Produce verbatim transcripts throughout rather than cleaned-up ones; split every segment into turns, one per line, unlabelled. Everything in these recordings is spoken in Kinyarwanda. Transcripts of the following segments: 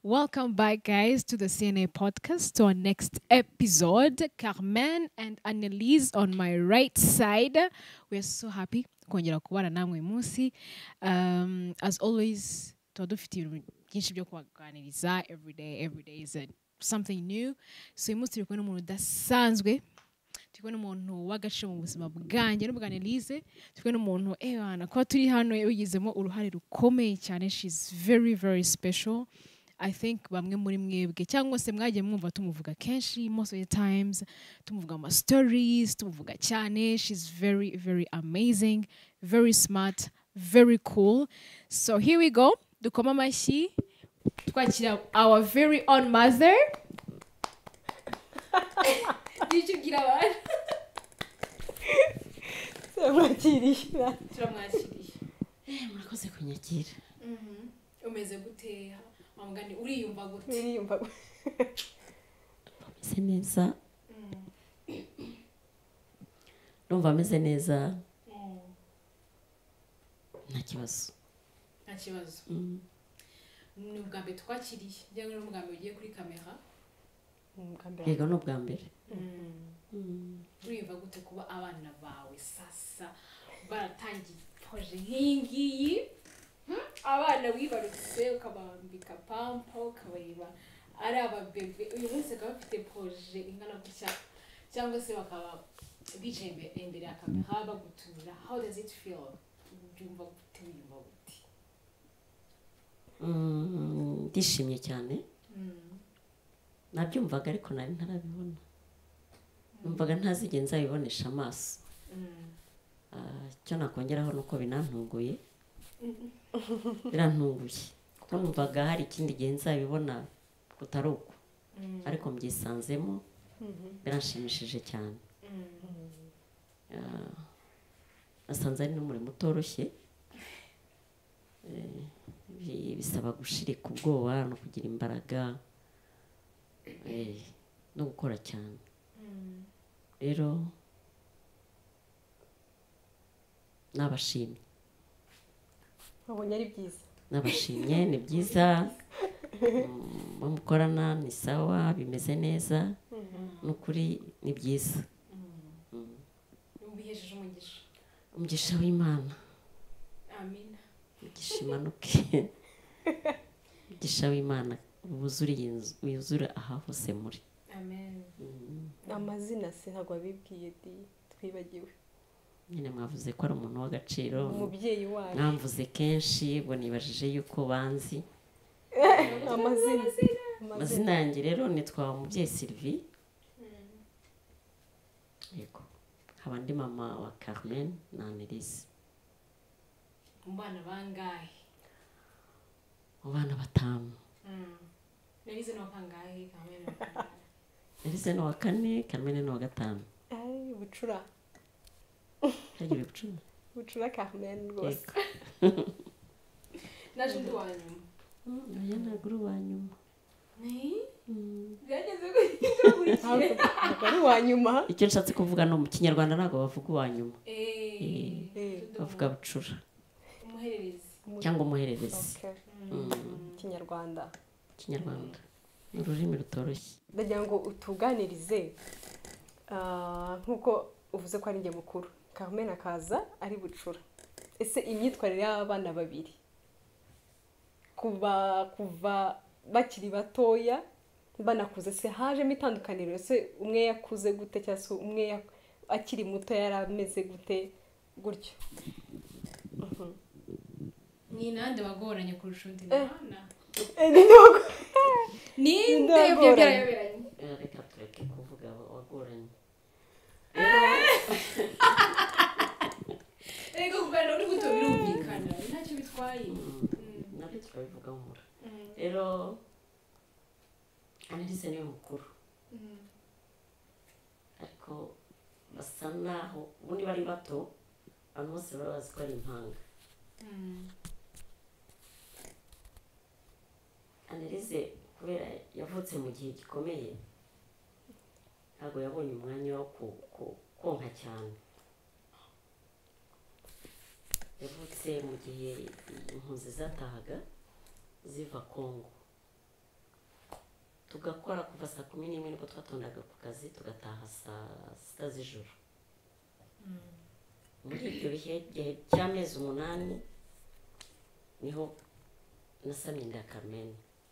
Welcome back, guys, to the C N A podcast, to our next episode. Carmen and Annelise on my right side. We're so happy kongera kubana namwe munsi. Um, as always, tuba dufite ibintu byinshi byo kubaganiriza every day. Every day is a, something new. So uyu munsi turi kumwe n'umuntu udasanzwe. Turi kumwe n'umuntu w'agaciro mu buzima bwanjye n'ubwa Annelise. Turi kumwe n'umuntu ebana kuba turi hano yigizemo uruhare rukomeye cyane. She's very very special. I think bamwe muri mwebwe cyangwa se mwagiye mwumva tumuvuga kenshi most of the times tumuvuga ama stories tumuvuga cyane. She's very very amazing, very smart, very cool. So here we go. Dukoma amashyi twakira our very own mother. Dijugira abantu.
Turamwakiriye.
Turamwakiriye.
Eh, murakoze kunyakira.
Mhm. Umeze gute? Amugani uriyumva gute?
Uriyumva gute? Meze neza. Numva ameze neza. Nta kibazo.
Nta kibazo. Ni ubwa mbere twakiriye. Njyewe ni ubwa mbere ugiye kuri kamera.
Yego ni ubwa mbere.
Uriyumva gute kuba abana bawe sasa baratangiye proje nk'iyi ngiyi? Abana wibarutse ukabambika pampa ukabareba ari ababebe uyu munsi akaba bafite proje ingana gutya cyangwa se bakaba bicaye imbere ya kamera bagutumira. How does it feel? Ubyumva gute? Wiyumva gute?
Ndishimye cyane. Nabyumvaga ariko nari ntarabibona. Numvaga ntazigera nzabibonesha amaso. Icyo nakongeraho nuko binantunguye. Birantunguye. Kuko numvaga hari ikindi gihe nzabibona kutari uko. Ariko mbyisanzemo biranshimishije cyane. Nasanze ari n'umurimo utoroshye. Bisaba gushirika ubwoba no kugira imbaraga no gukora cyane. Rero nabashimye.
Abonye ari byiza.
Nabashimye ni byiza. Mukorana ni sawa bimeze neza. Nukuri ni byiza.
Umbihejeje umugisha.
Umugisha w'Imana.
Amen.
Igishimanuke. Umugisha w'Imana ubuzuri yuzure aha hose muri.
Amen.
Amazina se ntabwo abibwiye di twibagiwe.
Nyine mwavuze ko ari umuntu w'agaciro.
Umubyeyi wayo.
Mwamvuze kenshi ubwo nibajije yuko banzi.
Amazina.
Amazina yanjye rero nitwa Umubyeyi Sylvie. Yego. Haba ndi mama wa Carmen na Annelise.
Umwana bangahe?
Abana batanu.
Annelise no kangahe? Carmen.
Annelise no wa kane, Carmen no wa gatanu.
Ai bucura.
Hagiye bucura.
Bucura Carmen rwose.
Naje ndi wanyuma.
Oya naguru wanyuma.
Ni? Byageze
Ntabwo ari wanyuma.
Icyo nshatse kuvuga no mu Kinyarwanda ntabwo bavuga wanyuma.
Eh.
Bavuga bucura.
Umuhererezi.
Cyangwa umuhererezi.
Kinyarwanda.
Kinyarwanda. Ni ururimi rutoroshye.
Ndagira ngo utuganirize nkuko uvuze ko ari njye mukuru. Carmen akaza ari bucura. Ese imyitwarire y'abana babiri kuba kuva bakiri batoya banakuze se hajemo itandukaniro. Ese umwe yakuze gute cyangwa se umwe akiri muto yarameze gute gutyo?
Ni nande wagoranye kurusha undi mwana? Ni nde byo byarayoberanye?
Reka tureke kuvuga wagoranye.
Ego kubera uri guto birumvikana. Ntacyo bitwaye.
Nabyo turabivuga mu. Rero Annelise niwe mukuru. Ariko basa naho ubundi bari bato abantu bose baba bazi ko ari impanga. Annelise kubera yavutse mu gihe gikomeye ntabwo yabonye umwanya wo konka cyane. Yavutse mu gihe impunzi zatahaga ziva Kongo. tugakora kuva saa kumi n'imwe nibwo twatondaga ku kazi tugataha saa sita z'ijoro muri ibyo bihe gihe cy'amezi umunani niho nasamye inda ya Carmen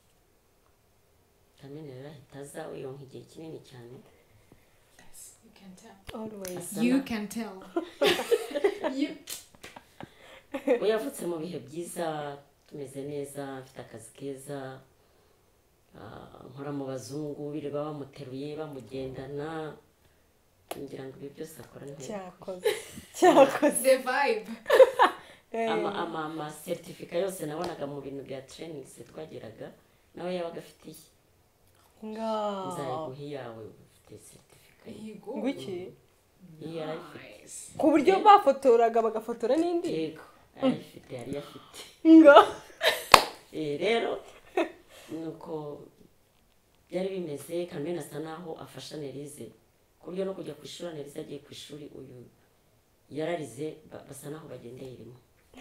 Carmen rero ahita aza uyonka igihe kinini cyane
You can tell.
always
asa
You
na-
can tell. You.
we yavutse mu bihe byiza tumeze neza mfite akazi keza ah, nkora mu bazungu birirwa bamuteruye bamugendana ngira ngo ibyo byose akora ntego
cyakoze cyakoze
The vibe.
Eh,
ama ama ama certificat yose nabonaga mu bintu bya training se twageraga nawe yabaga afitiye
nga
nzayiguha iyawe ufite certificat
Here you go.
ngwiki
iyo yarayifite
Nice.
ku buryo bafotoraga bagafotora n'indi
yego yarayifite yari afite
nga
Eh, rero nuko byari bimeze Carmen asa naho afasha Nerize ku buryo no kujya ku ishuri Nerize agiye ku ishuri uyu yararize ba- basa naho bagendeye irimo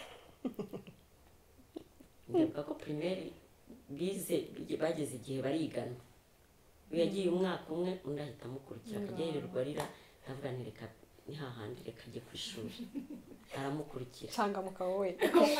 ndibuka ko primaire bize bageze igihe barigana uyu yagiye umwaka umwe undi ahita amukurikira akajya yirirwa arira ndavuga nti reka ni hahandi reka ajye ku ishuri aramukurikira
canga mukaba we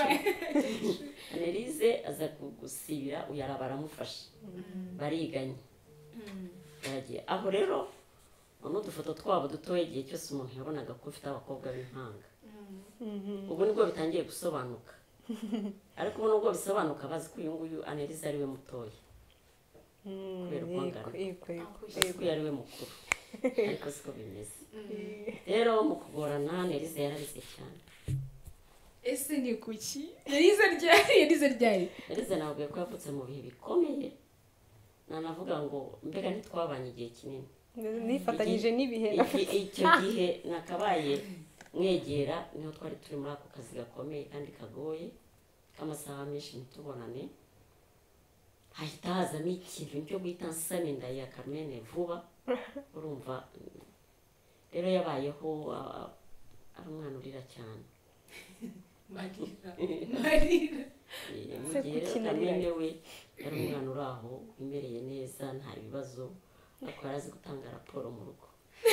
Nerize aza gusibira uyu araba aramufasha bariganye baragiye aho rero n'udufoto twabo dutoya igihe cyose umuntu yabonaga ko ufite abakobwa b'impanga ubu nibwo bitangiye gusobanuka ariko ubu nubwo bisobanuka bazi ko uyu nguyu Anelize ari we mutoya kubera uko angana
yego yego
bazi ko uyu ari we mukuru ariko siko bimeze rero mu kugorana Anelize yararize cyane
Ese ni kuki? Yarize ryari? Yarize ryari?
Anelize nabwiye ko yavutse mu bihe bikomeye nanavuga ngo mbega ntitwabanye igihe kinini
nifatanyije n'ibihe
Iki- icyo gihe nakabaye mwegera niho twari turi muri ako kazi gakomeye kandi kagoye k'amasaha menshi ntitubonane hahita hazamo ikintu cyo guhita nsana inda ya Carmen vuba urumva rero yabayeho a- a- ari umwana urira cyane
Marira. Marira.
Eh, mu
Se
gihe rero
kuki
Carmen
narira?
we yari umwana uri aho wimereye neza nta bibazo ariko yari azi gutanga raporo mu rugo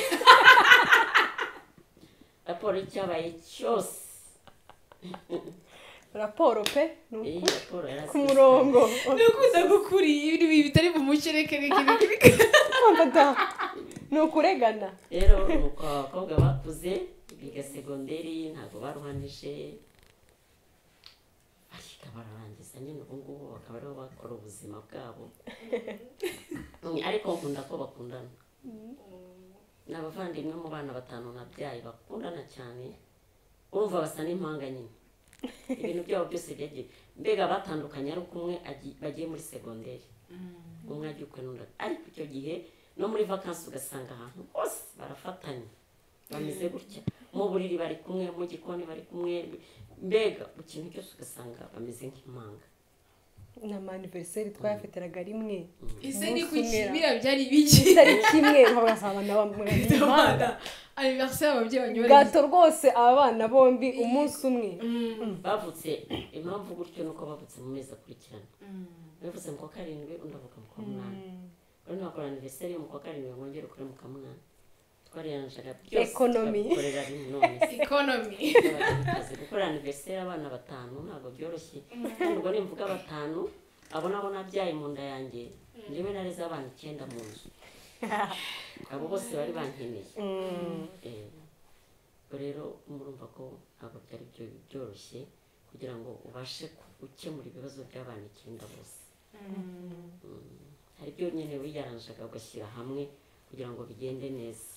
raporo y'icyabaye cyose
raporo pe ni
iyi
ukuri
raporo yari azi
ku murongo
Nukunda gukuri ibintu bitari mu mucyo reka reka reka.
Fata. ni ukuregana
rero nuko abakobwa bakuze biga segonderi ntabwo baruhanije ariko bararangiza nyine ubu ngubu bakaba aribo bakora ubuzima bwabo ariko nkunda ko bakundana ni abavandimwe mu bana batanu nabyaye bakundana cyane urumva basa n'impanga nyine ibintu byabo byose byagiye mbega batandukanye ari uko umwe agi- bagiye muri segonderi umwe agiye ukwe n'undi ariko icyo gihe no muri vakansi ugasanga ahantu hose barafatanye bameze gutya mu buriri bari kumwe mu gikoni bari kumwe mbega mu kintu cyose ugasanga bameze nk'impanga
na maniveriseri twayafitiraga rimwe
Ese ni
Umunsi
kuki?
umwe.
Biriya byari biki?
itariki imwe nkabasabana bamwana
Anniversaire ababyeyi banyu bari.
gato rwose aba bana bombi umunsi umwe
bavutse impamvu gutyo nuko bavutse mu mezi akurikirana bavutse mu kwa karindwi undi avuka mu kwa munani rero ntabwo aniversari yo mu kwa karindwi mwongere ukore mu kwa munani twariyanjaga byose
Economy.
tukabikorera rimwe none
Economy.
kazi gukora aniversari abana batanu ntabwo byoroshye kandi ubwo nimvuga batanu abo nabo nabyaye mu nda yanjye njyewe nareze abana icyenda mu nzu abo bose bari bankeneye Eh, ubwo rero murumva ko ntabwo byari byo- byoroshye kugira ngo ubashe gukemura ibibazo by'abana icyenda bose Mm. hari ibyo nyine wiyaranjaga ugashyira hamwe kugira ngo bigende neza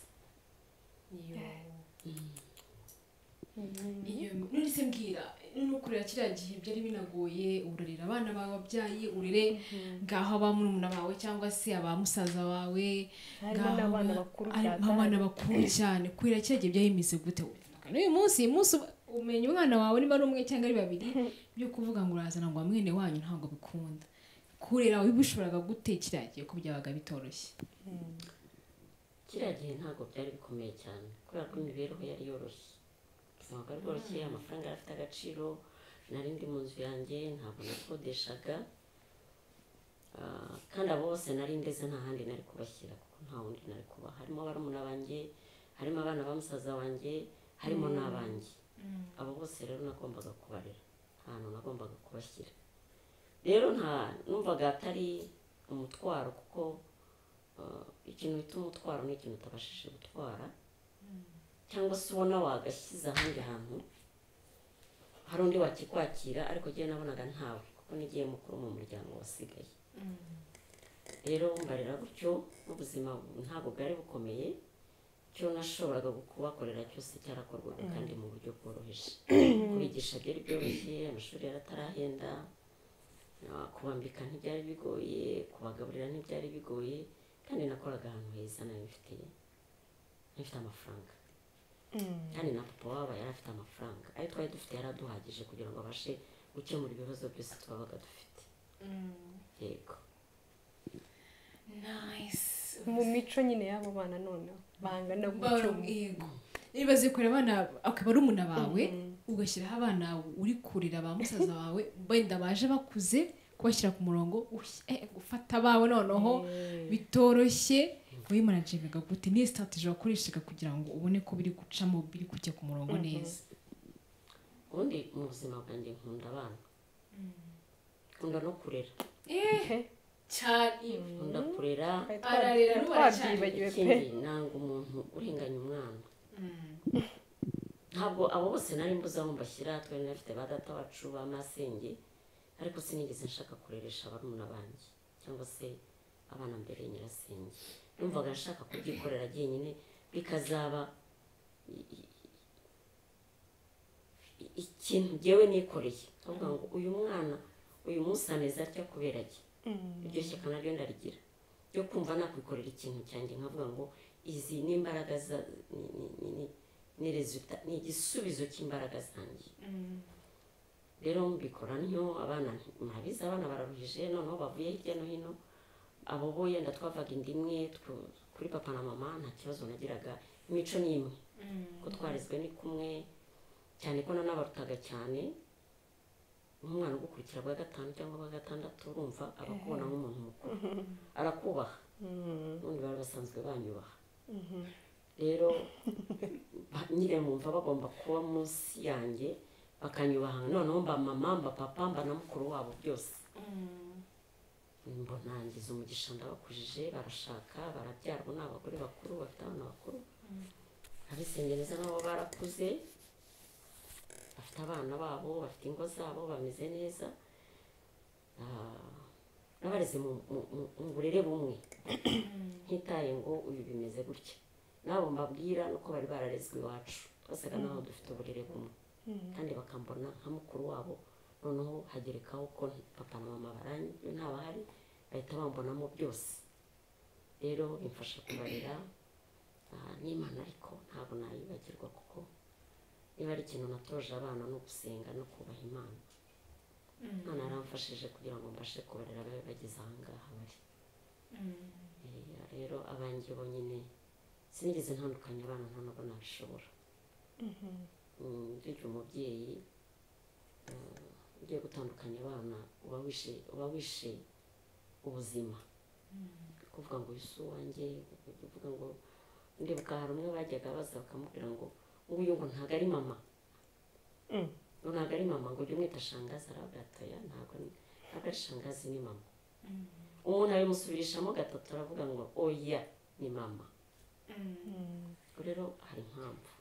Iyo none se mbwira nukurira kiriya gihe byari binagoye urarira abana bawe wabyaye urere ngaho aba murumuna bawe cyangwa se aba musaza wawe
harimo
ngaho
n'abana
ba-
bakuru
ari-
cyane.
abana bakuru cyane kurira kiriya gihe byari bimeze gute n'uyu munsi uyu munsi uba- umenya umwana wawe niba ari umwe cyangwa ari babiri byo kuvuga ngo urazana ngo mwene wanyu ntabwo bikunda kurera wibushoboraga gute kiriya gihe ko byabaga bitoroshye
kiriya gihe ntabwo byari bikomeye cyane kubera ko imibereho yari yoroshye ubuzima bwari bworoshye amafaranga yari afite agaciro nari ndi mu nzu yanjye ntabwo nakodeshaga Ah, kandi abo bose nari ndeze nta handi nari kubashyira kuko nta wundi nari kuba harimo barumuna banjye harimo abana ba musaza wanjye harimo n'abanjye abo bose rero nagombaga kubarera ahantu nagombaga kubashyira rero nta numvaga atari umutwaro kuko ah, ikintu bita umutwaro ni ikintu utabashije gutwara cyangwa se ubona wagashyize ahandi hantu hari undi wakikwakira ariko njyewe nabonaga ntawe kuko nigiye mukuru mu muryango wasigaye rero mbarira gutyo n'ubuzima ntabwo bwari bukomeye icyo nashoboraga kubakorera cyose cyarakorwaga kandi mu buryo bworoheje kubigisha byari byoroshye amashuri yaratarahenda ah, kubambika ntibyari bigoye kubagaburira ntibyari bigoye kandi nakoraga ahantu heza nari mfitiye mfite amafaranga kandi na papa wabo yari afite amafaranga ayo twari dufite yaraduhagije kugira ngo abashe gukemura ibibazo byose twabaga dufite yego
nice
mu mico nyine y'abo bana noneho bangana gutyo
yego nibaze kure abana akaba ari umuna bawe ugashyiraho abana uri kurira ba musaza wawe wenda baje bakuze kubashyira ku murongo ush- eh, gufata abawe noneho bitoroshye wimanagingaga gute niyo strategy wakoreshaga kugira ngo ubone ko biri gucamo biri kujya ku murongo neza
ubundi mu buzima bwanjye nkunda abana nkunda no kurera
eh cyane
nkunda kurera
ararera n'ubara cyane
twabyibagiwe pe
ikindi nanga umuntu urenganya umwana ntabwo abo bose nari mbuze aho mbashyira twari nafite ba data wacu ba masenge ariko sinigeze nshaka kureresha barumuna banjye cyangwa se abana mbere nyirasenge numvaga nshaka kubyikorera jyenyine bikazaba i- i- i- ikintu jyewe nikoreye ndavuga ngo uyu mwana uyu munsi ameze atya kubera iki iryo shyaka naryo ndarigira ryo kumva nakwikorera ikintu cyanjye nkavuga ngo izi ni imbaraga za ni- ni- ni- ni- ni resulta- ni igisubizo cy'imbaraga zanjye rero mbikora ntyo abana murabizi abana bararuhije noneho bavuye hirya no hino abo bo yenda twavaga inda imwe tw- kuri papa na mama nta kibazo nagiraga imico ni imwe ko twarezwe ni kumwe cyane ko nanabarutaga cyane nk'umwana ugukurikira bwa gatanu cyangwa bwa gatandatu urumva aba akubona nk'umuntu mukuru arakubaha n'ubundi bari basanzwe banyubaha rero ba- nyine mwumva bagomba kuba munsi yanjye bakanyubaha noneho mba mama mba papa mba na mukuru wabo byose mbona ngize umugisha ndabakujije barashaka barabyarwa ni abagore bakuru bafite abana bakuru abisengereza nabo barakuze bafite abana babo bafite ingo zabo bameze neza Ah, n'abarezi mu- mu- mu- mu burere bumwe ntitaye ngo uyu bimeze gutya nabo mbabwira nuko bari bararezwe iwacu twasaga naho dufite uburere bumwe kandi bakambona nka mukuru wabo noneho hagerekaho ko papa na mama baranye ntabahari bahita bambonamo byose rero bimfasha kubarera ah, n'imana ariko ntabwo nayibagirwa kuko niba ari ikintu natoje abana no gusenga no kubaha imana imana yaramfashije kugira ngo mbashe kubarera babe bageze aha ngaha bari Eh, rero abanjye bonyine sinigeze ntandukanya abana nta nubwo nabishobora bityo umubyeyi eh, ugiye gutandukanya abana uba wishe uba wishe ubuzima kuvuga ngo uyu si uwanjye kuvuga ngo ndibuka hari umwe bajyaga baza bakamubwira ngo nguyu ngo ntabwo ari mama ngo ntabwo ari mama ngo ujye umwita shangazi arabwatoya ntabwo ni- ntabwo ari shangazi ni mama umuntu abimusubirishamo gatatu aravuga ngo oya ni mama ubwo rero hari impamvu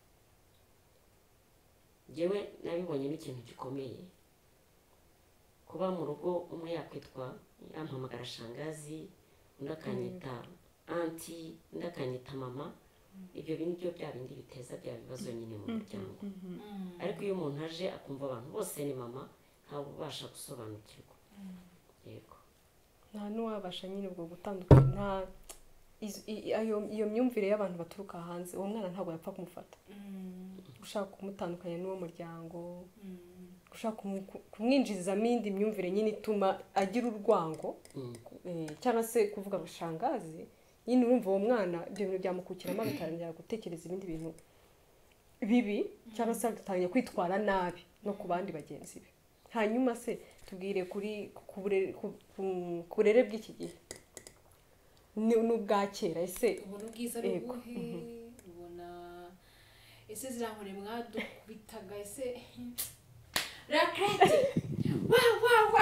njyewe nabibonyemo ikintu gikomeye kuba mu rugo umwe yakwitwa yampamagara shangazi undi akanyita anti undi akanyita mama ibyo bintu byo bya bindi biteza bya bibazo nyine mu muryango ariko iyo umuntu aje akumva abantu bose ni mama ntabwo ubasha gusobanukirwa yego
nta n'uwabasha nyine ubwo gutandukanya nta izo- i- ayo- iyo myumvire y'abantu baturuka hanze uwo mwana ntabwo yapfa kumufata ushaka kumutandukanya n'uwo muryango ushaka kumu- ku- kumwinjizamo indi myumvire nyine ituma agira urwango
Mm.
eh, cyangwa se kuvuga ngo shangazi nyine urumva uwo mwana ibyo bintu byamukukiramo agatangira gutekereza ibindi bintu bibi cyangwa se agatangira kwitwara nabi no ku bandi bagenzi be hanyuma se tubwire kuri ku burere- ku- ku- ku burere bw'iki gihe Ni- n'ubwa kera ese
ubona ubwiza
Yego.
n'ubuhe ubona ese zirankore mwadukubitaga ese rakete wa wa wa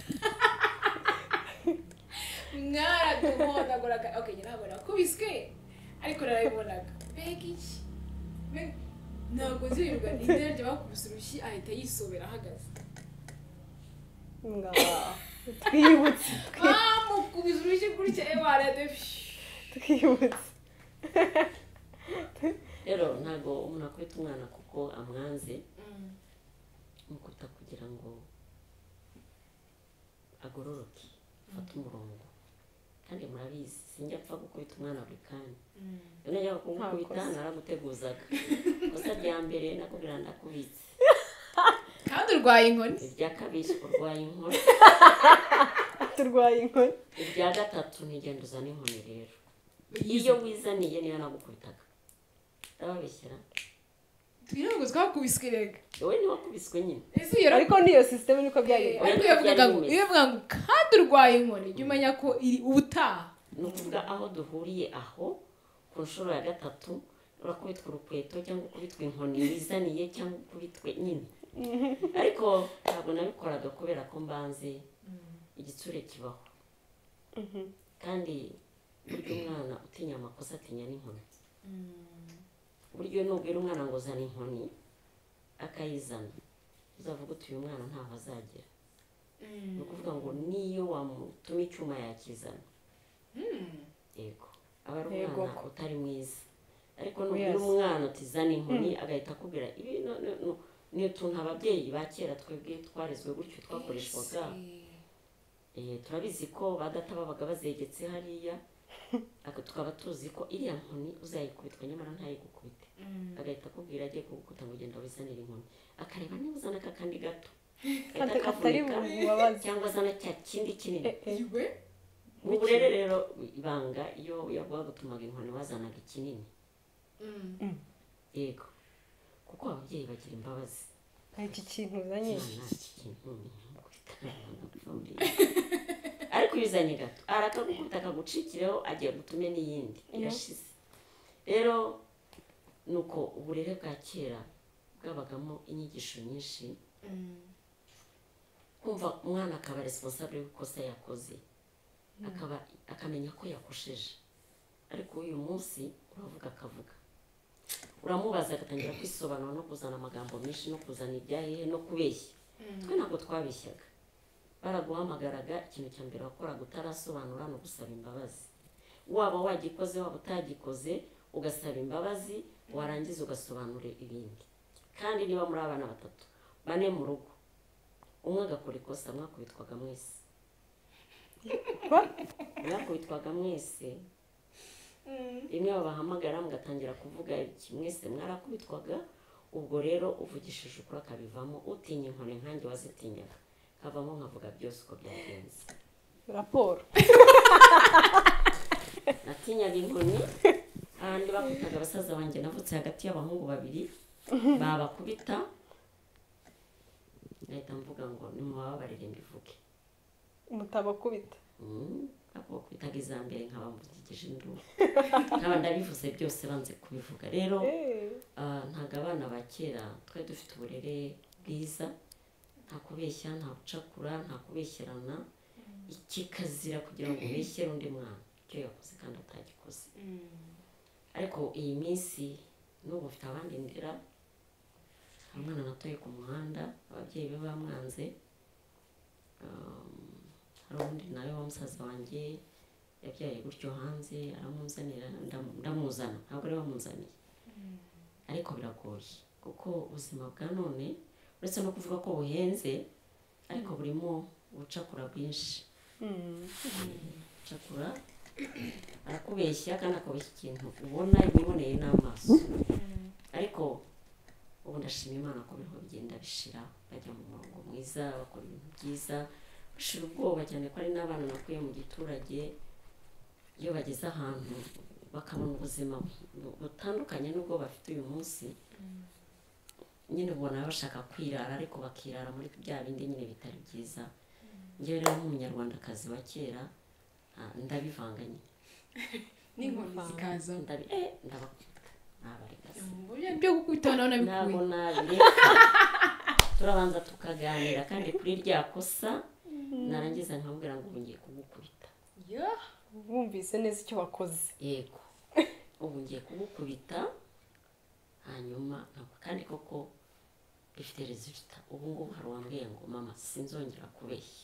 mwaraduhondaguraga okay njye ntabwo nakubiswe ariko narabibonaga mbega iki Mbega- ntabwo nzibirwa indege bakubise urushyi ahita yisobera ahagaze
nga twibutse
bamukubise urushyi gutya ewarade
twibutse
rero ntabwo umuntu akwita umwana kuko amwanze mukubita kugira ngo agororoke afate umurongo kandi murabizi sinjya apfa gukubita umwana buri kanya iyo najya kumukubita
Nta kosa.
naraguteguzaga kosa rya mbere nakubwira ndakubitse
kandi urwaye inkoni
irya kabiri urwaye inkoni
turwaye inkoni
irya gatatu ntigenda uzana inkoni rero iyo wizaniye niyo nagukubitaga ndababeshyira
twirabwo twakubiswe rega
wowe ntiwakubiswe nyine
ese iyo
ariko niyo sisiteme niko byagenze
ariko iyo uvuga ngo iyo uvuga ngo kandi urwaye inkoni jya umenya ko iri ubutaha
ni ukuvuga aho duhuriye aho ku nshuro ya gatatu urakubitwa urukweto cyangwa ukubitwa inkoni wizaniye cyangwa ukubitwe nyine ariko ntabwo nabikoraga kubera ko mbanze igitsure kibaho kandi burya umwana utinya amakosa atinya n'inkoni buryo nubwira umwana ngo zana inkoni akayizana uzavuga uti uyu mwana ntaho azagera ni ukuvuga ngo niyo wamutuma icyuma yakizana yego aba ari
Yego.
umwana utari mwiza ariko nubwira
Yes.
umwana uti zana inkoni agahita akubwira ibi no- no- no- ni utuntu ababyeyi ba kera twebwe twarezwe gutyo twakoreshwaga Eh, turabizi ko ba data babaga bazegetse hariya ariko tukaba tuzi ko iriya nkoni uzayikubitwa nyamara ntayigukubite agahita akubwira agiye kugukuta ngo ugenda wizanire inkoni akareba niba uzana aka kandi gato
kandi
gahita
katari
kavunika,
bubabaze
cyangwa azana cya kindi kinini
Eh, eh.
iwe
mu burere rero ibanga iyo yagutumaga inkoni wazanaga ikinini yego kuko ababyeyi bagira imbabazi
nta iki kintu uzanye
Imana, iki kintu ni nk'ukubita ariko iyo uzanye gato arakagukubita akagucikireho agiye gutume n'iyindi irashize rero ni uko uburere bwa kera bwabagamo inyigisho nyinshi kumva umwana akaba responsable w'ikosa yakoze akaba akamenya ko yakosheje ariko uyu munsi uravuga akavuga uramubaza agatangira kwisobanura no kuzana amagambo menshi no kuzana ibyahehe no kubeshya twe ntabwo twabeshyaga baraguhamagaraga ikintu cya mbere wakoraga utarasobanura no gusaba imbabazi waba wagikoze waba utagikoze ugasaba imbabazi warangiza ugasobanura ibindi kandi niba muri abana batatu bane mu rugo umwe agakora ikosa mwakubitwaga mwese mwakubitwaga mwese rimwe babahamagara mugatangira kuvuga iki mwese mwarakubitwaga ubwo rero uvugishije ukuri akabivamo utinya inkoni nkanjye wazitinyaga havamo nkavuga byose uko byagenze
raporo
natinyaga inkoni ahandi bakubitaga abasaza banjye navutse hagati y'abahungu babiri babakubita nahita mvuga ngo nimubabarire mbivuge
mutabakubita
ako bakubitaga iza mbere nkaba mvugije induru nkaba ndabivuze byose banze kubivuga rero ah, ntabwo abana ba kera twari dufite uburere bwiza nta kubeshya nta gucakura nta kubeshyerana ikikazira kugira ngo ubeshyere undi mwana icyo yakoze kandi atagikoze ariko iyi minsi n'ubu ufite abandi ndera hari umwana natoye ku muhanda ababyeyi be bamwanze um, hari undi nawe wa musaza wanjye yabyaye gutyo hanze aramuzanira ndam- ndamuzana ntabwo ari bamuzaniye ariko biragoye kuko ubuzima bwa none uretse no kuvuga ko buhenze ariko burimo ubucakura bwinshi ubucakura arakubeshya kandi akabeshya ikintu ubona ibiboneye n'amaso ariko ubu ndashima imana ko biriho bigenda bishira bajya mu murongo mwiza bakora ibintu byiza bashira ubwoba cyane ko ari n'abana nakuye mu giturage iyo bageze ahantu bakabona ubuzima bu- butandukanye n'ubwo bafite uyu munsi nyine ubona bashaka kwirara ariko bakirara muri bya bindi nyine bitari byiza njyewe rero nk'umunyarwandakazi wa kera ah, ndabivanga nyine
n'inkoni zikaza
ndabi eh ndabakubita nabarekaza
uburyo byo gukubitana nabikuye
ntabwo nabireka turabanza tukaganira kandi kuri rya kosa narangiza nkamubwira ngo ubu ngiye kugukubita
wumvise neza icyo wakoze
yego ubu ngiye kugukubita hanyuma ntabwo kandi koko bifite resulta ubu ngubu hari uwambwiye ngo mama sinzongera kubeshya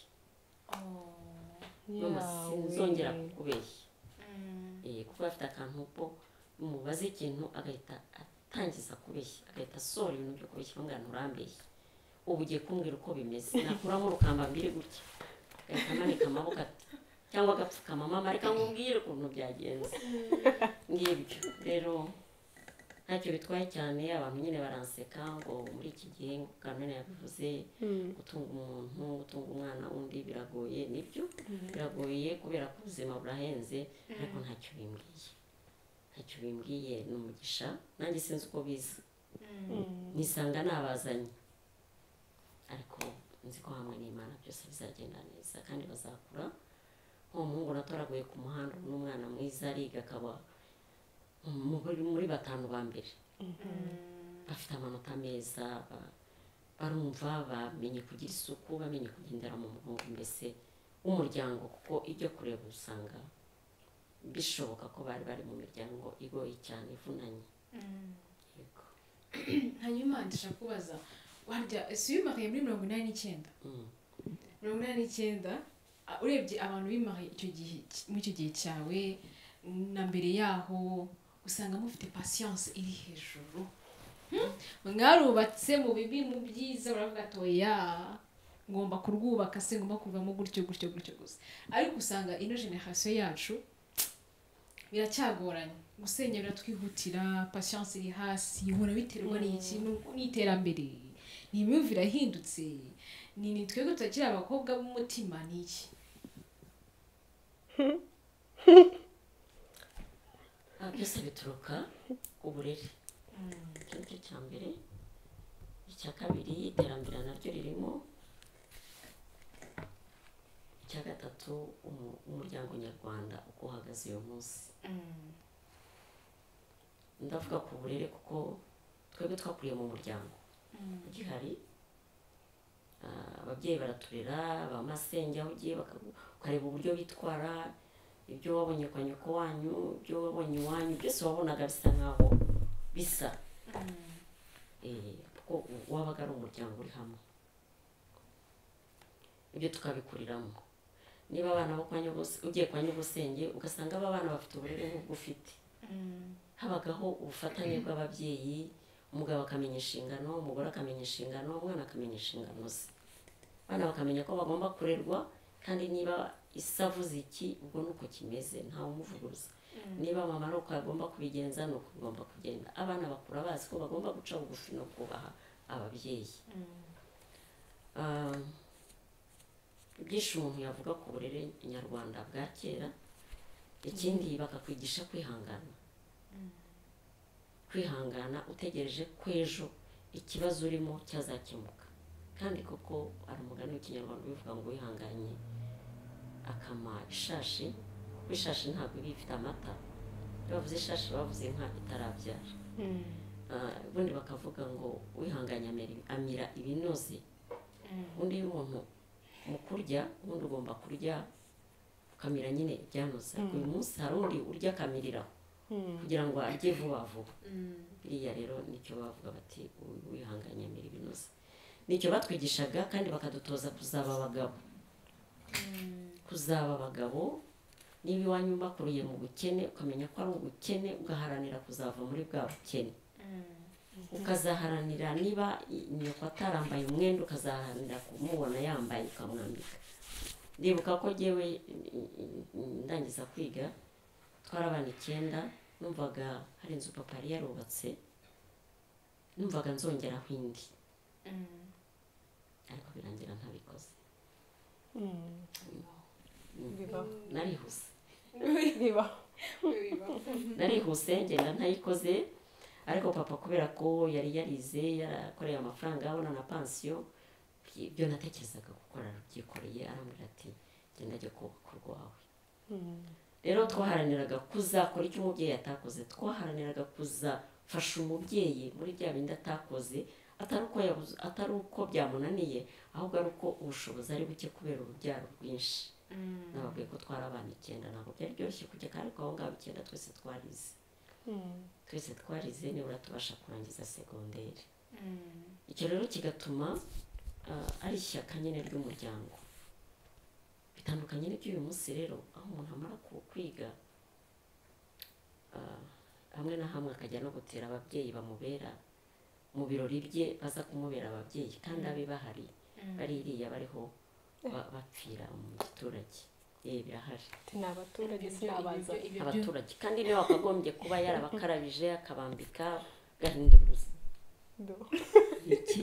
mama sinzongera kukubeshya eh kuko afite akantu ko umubaza ikintu agahita atangiza kubeshya agahita asora ibintu byo kubeshya ngo nturambeshya ubu ugiye kumbwira uko bimeze nakuramo urukamba mbiri gutya agahita amanika amaboko ati cyangwa agapfukama mama reka nkubwire ukuntu byagenze ngibyo rero ntacyo bitwaye cyane abantu nyine baranseka ngo muri iki gihe Carmen yabivuze gutunga umuntu gutunga umwana undi biragoye nibyo biragoye kubera ko ubuzima burahenze ariko ntacyo bimbwiye ntacyo bimbwiye ni umugisha nanjye sinzi uko biza nisanga nabazanye ariko nzi ko hamwe n'Imana byose bizagenda neza kandi bazakura uwo muhungu natoraguye ku muhanda n'umwana mwiza ariga akaba muri batanu ba mbere bafite amanota meza barumva bamenye kugira isuku bamenye kugendera mu murongo mbese w'umuryango kuko ibyo kureba usanga bishoboka ko bari bari mu miryango igoye cyane ivunanye yego
hanyuma ndashaka kubaza warya ese wimariye muri mirongo inani n'icyenda mirongo inani n'icyenda urebye abantu bimariye icyo gihe muri icyo gihe cyawe na mbere yaho usanga mufite patience iri hejuru mwarubatse mu bibi mu byiza uravuga ati oya ngomba kurwubaka se ngomba kuvamo gutyo gutyo gutyo gusa ariko usanga ino generation yacu biracyagoranye gusenya biratwihutira patience iri hasi ihora biterwa n'ikintu n'iterambere ni imyumvire yahindutse ni ni twebwe tutakiri abakobwa b'umutima ni iki
byose bituruka ku burere icyo nicyo cya mbere icya kabiri iterambere naryo ririmo icya gatatu umuryango nyarwanda uko uhagaze uyu munsi ndavuga ku burere kuko twebwe twakuriye mu muryango gihari ababyeyi baraturera bamasenge aho ugiye ukareba uburyo bitwara ibyo wabonye kwa nyoko wanyu ibyo wabonye iwanyu byose wabonaga bisa nkaho bisa kuko wabaga ari umuryango uri hamwe ibyo tukabikuriramo niba abana bo kwa nyogose ugiye kwa nyogosenge ugasanga aba bana bafite uburere nk'ubwo ufite habagaho ubufatanye bw'ababyeyi umugabo akamenya inshingano umugore akamenya inshingano umwana akamenya inshingano ze abana bakamenya ko bagomba kurerwa kandi niba isavuze iki ubwo nuko kimeze ntawe umuvuguruza niba mama nuko agomba kubigenza nuko ugomba kugenda abana bakura bazi ko bagomba guca bugufi no kubaha ababyeyi byinshi umuntu yavuga ku burere nyarwanda bwa kera ikindi bakakwigisha kwihangana kwihangana utegereje ko ejo ikibazo urimo cyazakemuka kandi koko ari umugani w'ikinyarwanda ubivuga ngo wihanganye akama ishashi kuko ishashi ntabwo iba ifite amata iyo bavuze ishashi bavuze inka itarabyara ubundi bakavuga ngo wihanganye amira ibinoze ubundi iyo umuntu mu kurya ubundi ugomba kurya ukamira nyine ibyanoze uyu munsi hari undi urya akamiriraho kugira ngo arye vuba vuba biriya rero nicyo bavuga bati wihanganye amira ibinoze nicyo batwigishaga kandi bakadutoza kuzaba abagabo kuzaba abagabo niba iwanyu bakuriye mu bukene ukamenya ko ari ubukene ugaharanira kuzava muri bwa bukene ukazaharanira niba nyoko atarambaye umwenda ukazaharanira kumubona yambaye ukamwambika ndibuka ko jyewe ndangiza kwiga twari abana icyenda numvaga hari inzu papa yari yarubatse numvaga nzongeraho indi ariko birangira ntabikoze narihuse narihuse ngenda ntayikoze ariko papa kubera ko yari yarize yarakoreye amafaranga abona na pansiyo ibyo natekerezaga gukora arabyikoreye arambwira ati genda ajya kubaka urwawe rero twaharaniraga kuzakora icyo umubyeyi atakoze twaharaniraga kuzafasha umubyeyi muri bya bindi atakoze atari uko yabuze atari uko byamunaniye ahubwo ari uko ubushobozi ari buke kubera urubyaro rwinshi nababwiye ko twari abana icyenda ntabwo byari byoroshye kujya ariko aho ngaho icyenda twese twarize twese twarize nibura tubasha kurangiza segonderi icyo rero kigatuma ari ishyaka nyine ry'umuryango bitandukanye n'iby'uyu munsi rero aho umuntu amara kwiga hamwe na hamwe akajya no gutera ababyeyi bamubera mu birori bye baza kumubera ababyeyi kandi abe bahari bari iriya bariho bapfira mu giturage yewe birahari
ni abaturage sinabaza
abaturage kandi niwe wakagombye kuba yarabakarabije akabambika gahindura ubuzima iki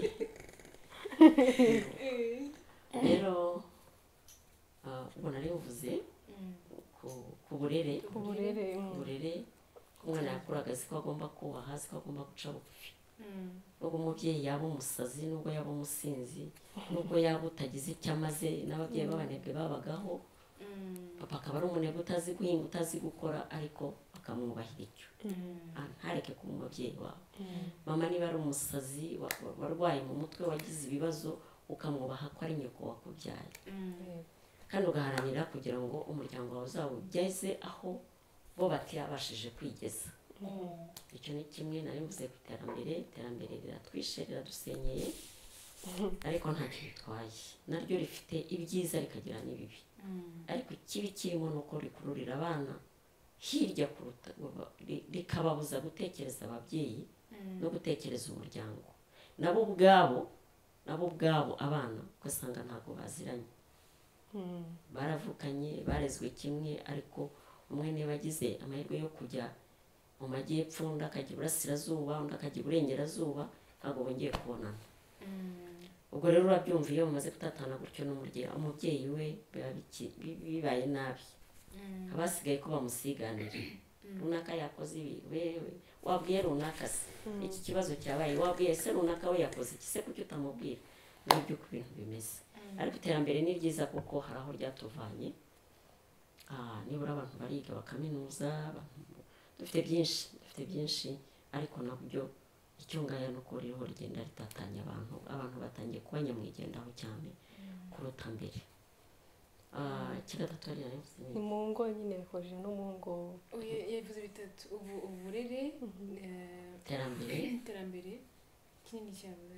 rero ubona rero uvuze ku burere
ku burere
uburere umwana yakuraga azi ko agomba kubaha azi ko agomba guca bugufi nubwo umubyeyi yaba umusazi nubwo yaba umusinzi nubwo yaba utagize icyo amaze n'ababyeyi b'abanebwe babagaho papa akaba ari umunebwe utazi guhinga utazi gukora ariko akamwubahira icyo ntareke kuba umubyeyi wawe mama niba ari umusazi warwaye mu mutwe wagize ibibazo ukamwubaha ko ari nyoko wakubyaye kandi ugaharanira kugira ngo umuryango wawe uzawugeze aho bo batiyabashije kwigeza icyo ni kimwe nari mvuze ku iterambere iterambere riratwishe riradusenyeye ariko ntacyo bitwaye naryo rifite ibyiza rikagira n'ibibi ariko ikibi kirimo ni uko rikururira abana hirya kuruta rikababuza gutekereza ababyeyi no gutekereza umuryango nabo ubwabo nabo ubwabo abana ugasanga ntabwo baziranye baravukanye barezwe kimwe ariko umwe niba agize amahirwe yo kujya mu majyepfo undi akajya iburasirazuba undi akajya iburengerazuba ntabwo bongeye kubonana ubwo rero urabyumva iyo mumaze gutatana gutyo umubyeyi we bibaye nabi abasigaye ko bamusiganira runaka yakoze ibi wewe wabwiye runaka se iki kibazo cyabaye wabwiye se runaka we yakoze iki se kuki utamubwira n'ibyo ku bintu bimeze ariko iterambere ni ryiza kuko hari aho ryatuvanye nibura abantu bariga bakaminuza dufite byinshi dufite byinshi ariko nabyo icyo ngaya ni uko ririho rigenda ritatanya abantu abantu batangiye kuba nyamwigendaho cyane kuruta mbere kigatatu ari
ni mu ngo nyine yakoje no mu ngo
yavuze bitatu ubu uburere
iterambere
iterambere kinini cyane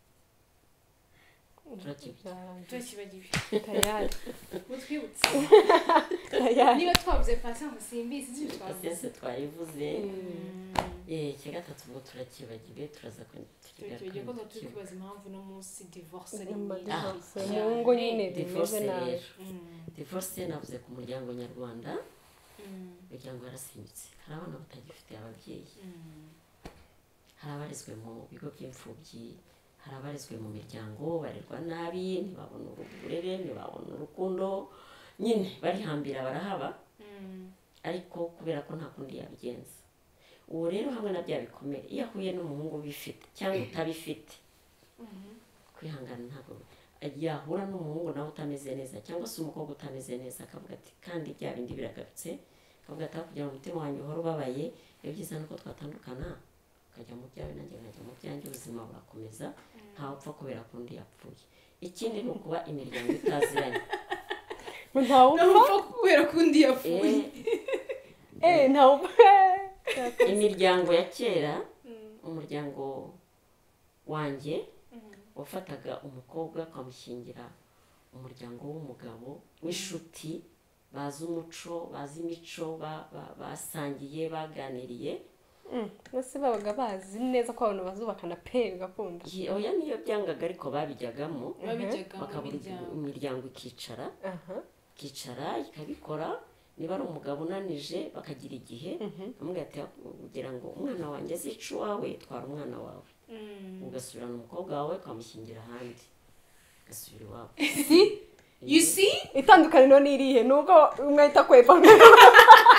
turakibagiwe
tayari
mutwibutse niba twavuze pasi musimbizi ibyo twavuze
twayivuze eh kigatatu ngo turakibagiwe turaza
tukibagiwe ko turi kwibaza impamvu no munsi divorce ari
mu ngo nyine bimeze nabi
divorce navuze ku muryango nyarwanda imiryango yarasimbutse hari abana batagifite ababyeyi hari abarizwe mu bigo by'imfubyi hari abarizwe mu miryango barerwa nabi ntibabona uburere ntibabona urukundo nyine barihambira barahaba ariko kubera ko nta kundi yabigenza uwo rero hamwe na bya bikomere iyo ahuye n'umuhungu ubifite cyangwa utabifite kwihangana ntabwo yahura n'umuhungu nawe utameze neza cyangwa se umukobwa utameze neza akavuga ati kandi bya bindi biragarutse akavuga ati kugira ngo umutima wanjye uhore ubabaye iyo byiza nuko twatandukana ukajya mu byawe nanjye nkajya mu byanjye ubuzima burakomeza ntawe upfa kubera ko undi yapfuye ikindi ni ukuba imiryango itaziranye
ntawe
upfa kubera ko undi yapfuye
eh ntawe
imiryango ya kera umuryango wanjye wafataga umukobwa akamushyingira umuryango w'umugabo w'inshuti bazi umuco bazi imico basangiye baganiriye
bose babaga bazi neza ko abantu bazubakana pe bigakunda
oya niyo byangaga ariko babijyagamo bakabura imiryango ikicara ikicara ikabikora niba ari umugabo unanije bakagira igihe bamubwira ati kugira ngo umwana wanjye azice uwawe twara umwana wawe ugasubirana umukobwa wawe ukamushyingira ahandi ugasubira iwabo
you see
itandukaniro ni irihe nubwo umwe ahita kwepa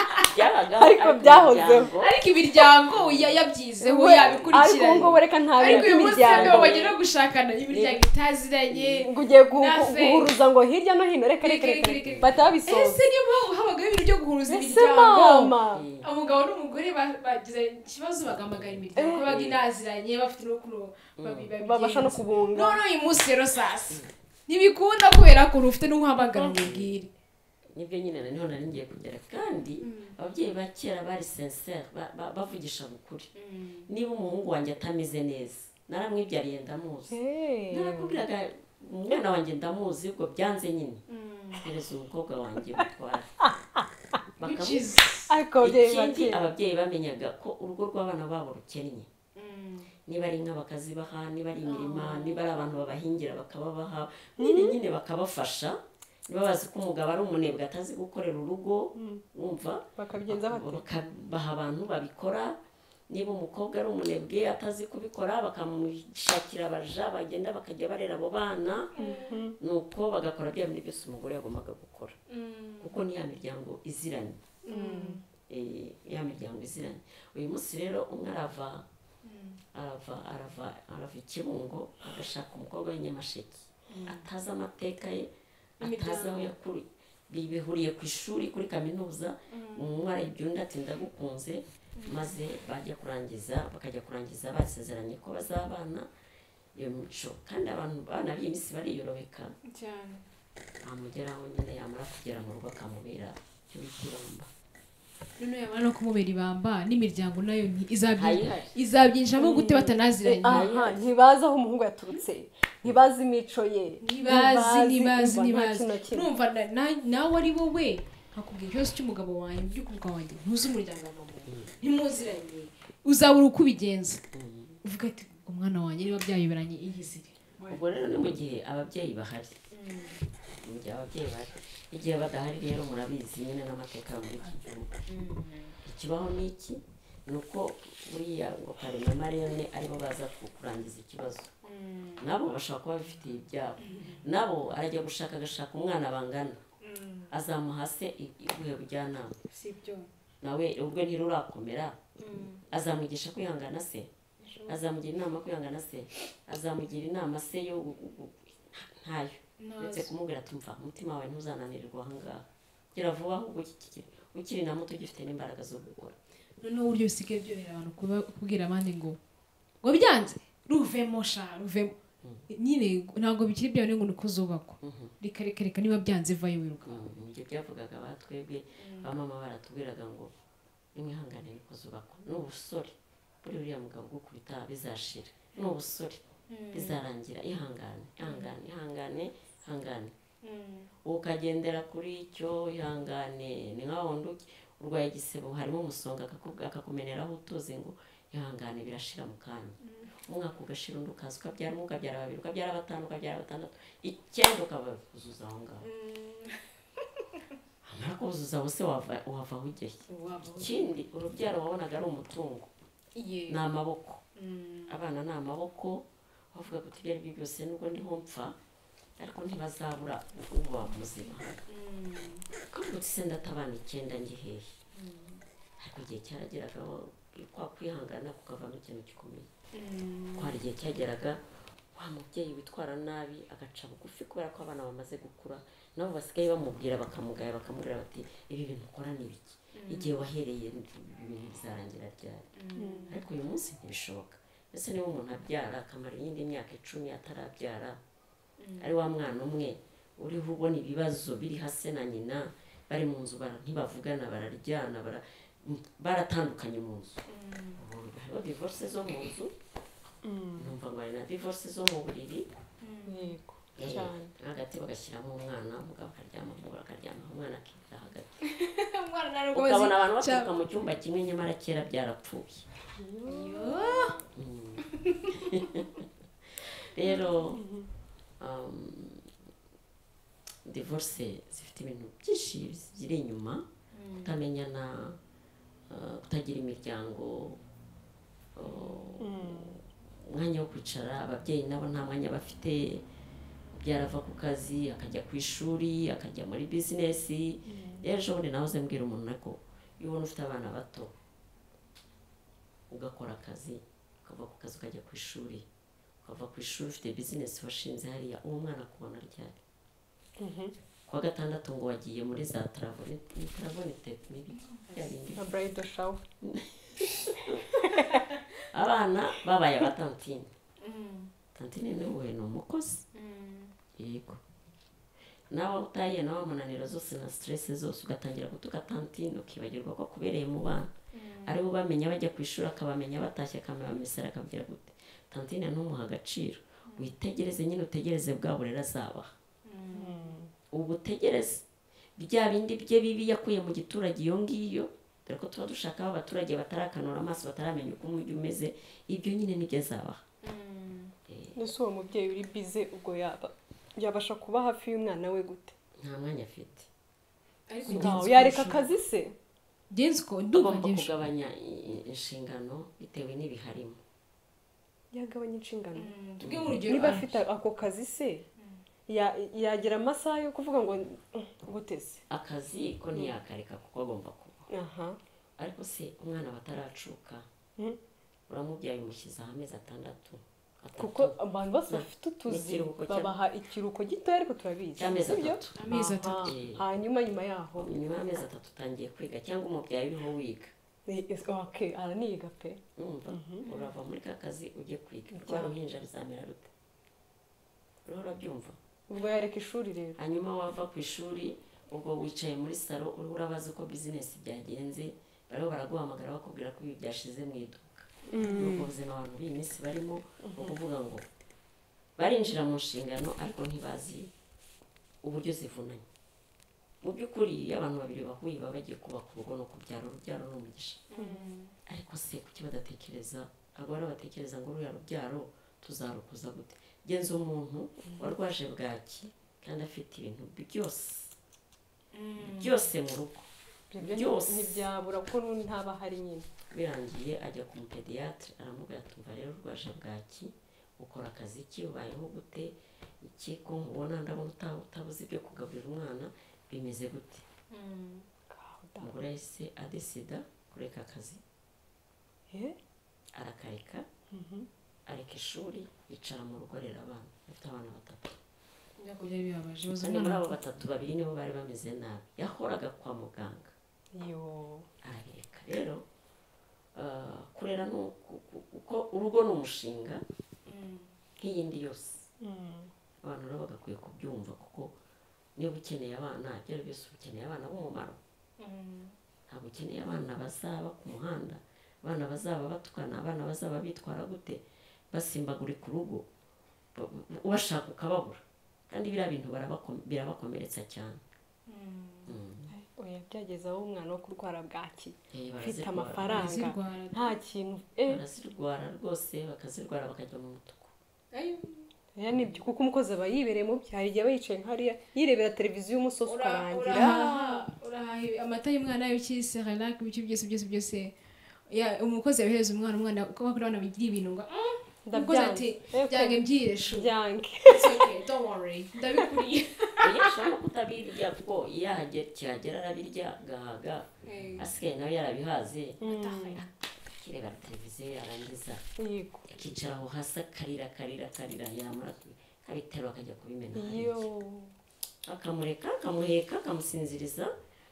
byabaga
Ariko byahozeho.
ariko imiryango ya- yabyizeho
We- ariko
yabikurikiranye
ngo reka nta
ariko uyu munsi
imiryango
ntabwo bagenda gushakana imiryango itaziranye
ngo ugiye gu-
Nothing.
guhuruza ngo hirya no hino reka reka
Reka,
reka
reka, reka.
bahita babisoza
ese niyo mpamvu habagaho ibintu byo guhuruza
ese
imiryango
mama
umugabo n'umugore ba- bagize ikibazo bagamagara imiryango
Eh.
ko baga inaziranye bafite n'ukuntu babi-
babasha no
babigenza.
kubunga
none uyu munsi rero sasa ntibikunda kubera ko ufite n'uhamagara umubwire
nibyo nyine niho nari ngiye kugera kandi ababyeyi ba kera bari sincere ba- ba- bavugisha ukuri niba umuhungu wanjye atameze neza naramwibyariye ndamuzi
Hey.
narakubwiraga umwana wanjye ndamuzi ubwo byanze nyine hereza umukobwa wanjye mutware
Which
Bakamu-
is-
ariko ababyeyi
ikindi
bake
ababyeyi bamenyaga ko urugo rw'abana babo rukennye niba ari inka bakazibaha niba ari imirima niba ari abantu babahingira bakababaha nyine nyine bakabafasha niba bazi ko umugabo ari umunebwe atazi gukorera urugo wumva
bakabigenza bate
bakabaha abantu babikora niba umukobwa ari umunebwe atazi kubikora bakamushakira abaja bagenda bakajya barera abo bana nuko bagakora bya bintu byose umugore yagombaga gukora kuko ni ya miryango iziranye Eh, ya miryango iziranye uyu munsi rero umwe arava arava arava arava ikibungo agashaka umukobwa w'inyamasheke atazi amateka ye atazi aho yakuriye bihuriye ku ishuri kuri kaminuza umwe arayibye undi ati ndagukunze maze bajya kurangiza bakajya kurangiza basezeranye ko bazabana iyo mico kandi abantu bana b'iyi minsi bariyorobeka
cyane
amugeraho nyine yamara kugera mu rugo akamubera icyo bita iromba
none yabana no kumubera ibamba n'imiryango nayo nti- izabyi-
Hayihari.
izabyinjiramo gute batanaziranye
aha ntibazi aho umuhungu yaturutse ntibazi imico ye
ntibazi ntibazi
umva, nta
ntibazi
kintu na kimwe.
numva na- na- nawe ari wowe nkakubwira ikibazo cy'umugabo wanjye by'ukubwa wanjye ntuzi umuryango wa mama ntimuziranye uzabura uko ubigenza uvuga ati umwana wanjye niba byayoberanye iyizire
ubwo rero ni mu gihe ababyeyi bahari mu gihe ababyeyi bahari igihe badahari rero murabizi nyine n'amateka yo muri iki gihugu ikibaho ni iki ni uko buriya ngo karema marene aribo baza kurangiza ikibazo nabo bashobora kuba bifitiye ibyabo nabo arajya gushaka agashaka umwana bangana azamuha se ibuhe bujyanama
sibyo
nawe ubwo ntirurakomera azamwigisha kwihangana se azamugira inama yo kwihangana se azamugira inama se yo gu- gu- gu- ntayo ndetse kumubwira ati mva umutima wawe ntuzananirwa ahangaha gira vuba ahubwo ukikiri ukiri na muto ugifite n'imbaraga zo gukora
noneho uburyo bisigaye byorohera abantu kuba- kubwira abandi ngo ngo byanze ruvemo sha ruvemo nyine ntabwo bikiri byawe ngo ni uko zubakwa reka reka reka niba byanze vayo wiruka
Mm, ibyo byavugaga ba twebwe abamama baratubwiraga ngo nimwihangane niko zubakwa ni ubusore buri uriya mugabo ugukubita bizashira ni ubusore bizarangira ihangane ihangane ihangane ihangane ukagendera kuri icyo ihangane ni nka wundi uki- urwaye igisebo harimo umusonga akakubwa- akakumeneraho utuzi ngo ihangane birashira mu kanya umwaka ugashira undi ukaza ukabyara umwe ukabyara babiri ukabyara batanu ukabyara batandatu icyenda ukabakuzuza aho ngaho amara kuzuza bose wava wavaho ugeye ikindi urubyaro wabonaga ari umutungo ni amaboko abana ni amaboko bavuga ko ibyo ari byo byose nubwo ndiho mpfa ariko ntibazabura uba muzima kavuga uti se ndatabana icyenda njye hehe ariko igihe cyarageraga kwa kwihangana kukavamo ikintu gikomeye ko hari igihe cyageraga wa mubyeyi witwara nabi agaca bugufi kubera ko abana bamaze gukura nabo basigaye bamubwira bakamugaya bakamubwira bati ibi bintu ukora ni biki igihe wahereye ibintu bizarangira ryari ariko uyu munsi ntibishoboka mbese niba umuntu abyara akamara iyindi myaka icumi atarabyara ari wa mwana umwe uriho ubona ibibazo biri hasi na nyina bari mu nzu bara ntibavugana bararyana bara- baratandukanye mu nzu ubu hariho divorce zo mu nzu numva ngo hari na divorce zo mu buriri
yego
Eh,
cyane
hagati bagashyiramo umwana umugabo akaryama umugore akaryama umwana akita hagati
umwana nta nubwo
ukabona abantu
bazi-
baturuka mu cyumba kimwe nyamara kera byarapfuye rero um, divorce zifite ibintu byinshi ziri inyuma kutamenyana uh, kutagira imiryango uh, umwanya wo kwicara ababyeyi nabo nta mwanya bafite byarava ku kazi akajya ku ishuri akajya muri bizinesi rero ejo bundi nahoze mbwira umuntu ko iyo ubona ufite abana bato ugakora akazi ukava ku kazi ukajya ku ishuri ukava ku ishuri ufite bizinesi washinze hariya uwo mwana akubona ryari kuwa gatandatu ngo wagiye muri za taravone ni taravone tekiniki
nka bridal shower
abana babaye aba tantine tantine niwe ni umukozi yego nawe utaye nawe umunaniro zose na stress zose ugatangira gutuka tantine ukibagirwa ko kubereye mu bana ari bo bamenya bajya ku ishuri akabamenya batashye akamamesera akabwira gute tantine ntumuha agaciro witegereze nyine utegereze bwa burera azabaha ubu utegereze bya bindi bye bibi yakuye mu giturage iyo ngiyo dore ko tuba dushaka abaturage batarakanura amaso bataramenya uko umujyi umeze ibyo nyine nibyo azabaha
nese uwo mubyeyi uri bize ubwo yaba yabasha kuba hafi y'umwana we gute
nta mwanya afite
ngaho yareka akazi se
genzi ko
tugomba kugabanya inshingano bitewe n'ibiharimo
yagabanya inshingano
tuge urugero
niba afite ako kazi se yagira amasaha yo kuvuga ngo guteze
akazi ko ntiyakareka kuko agomba kuba
aha
ariko se umwana bataracuka uramubyaye umushyize amezi atandatu
kuko abantu bose bafite utuzi babaha ikiruhuko gitoya ariko turabizi
cy'amezi atatu
amezi atatu
hanyuma nyuma yaho
nyuma y'amezi atatu utangiye kwiga cyangwa umubyaye uriho wiga
okay araniga pe
urava muri ka kazi ujye kwiga rwa ruhinja ruzamera rute uriho urabyumva
ubwo yareka ishuri rero
hanyuma wava ku ishuri ubwo wicaye muri salo uriho urabaza uko bizinesi byagenze bariho baraguhamagara bakubwira ko ibi byashize mu iduka ubwo buzima abantu b'iyi minsi barimo ni ukuvuga ngo barinjira mu nshingano ariko ntibazi uburyo zivunanye mu by'ukuri iyo abantu babiri bahuye baba bagiye kubaka urugo no kubyara urubyaro ni umugisha ariko se kuki badatekereza abagore batekereza ngo ruriya rubyaro tuzarukuza gute genza umuntu warwaje bwaki kandi afite ibintu byose byose mu rugo byose
ntibyabura ko ntaba hari nyine
birangiye ajya ku mupediyatire aramubwira ati umva rero urwaje bwaki ukora akazi ki ubayeho gute iki ko nkubona ndabona utabuze ibyo kugaburira umwana bimeze gute umugore yahise adesida kureka akazi arakareka areka ishuri yicara mu rugo arera abana afite abana batatu kandi muri abo batatu babiri nibo bari bameze nabi yahoraga kwa muganga arabireka rero kurera uko urugo ni umushinga nk'iyindi yose abantu rero bagakwiye kubyumva kuko niba ukeneye abana ibyo ari byose ukeneye abana b'umumaro ntabwo ukeneye abana bazaba ku muhanda abana bazaba batukana abana bazaba bitwara gute basimbagurika urugo ubashaka ukababura kandi biriya bintu birabakomeretsa cyane
oya byageze aho umwana wo kurwara bwaki ufite amafaranga nta kintu
barazirwara rwose bakazirwara bakajya mu mutuku
oya nibyo kuko umukozi aba yibereye mu byo hari igihe aba yicaye nk'hariya yirebera televiziyo umusozi ukarangira
urahaha amata y'umwana y'ukisi haraka ibyo byose byose byose umukozi yabihereza umwana umwana uko bakora abana bigira ibintu ngo umukozi ati byange mbyireshu
byange
don't worry ndabikuriye
yashaka kutabirya kuko iyo kihagera arabirya gahaga asigaye nawe yarabihaze akirebera televiziyo yarangiza akicara aho hasi akarira akarira akarira yamara kabiterura akajya kubimena akamureka akamuheka akamusinziriza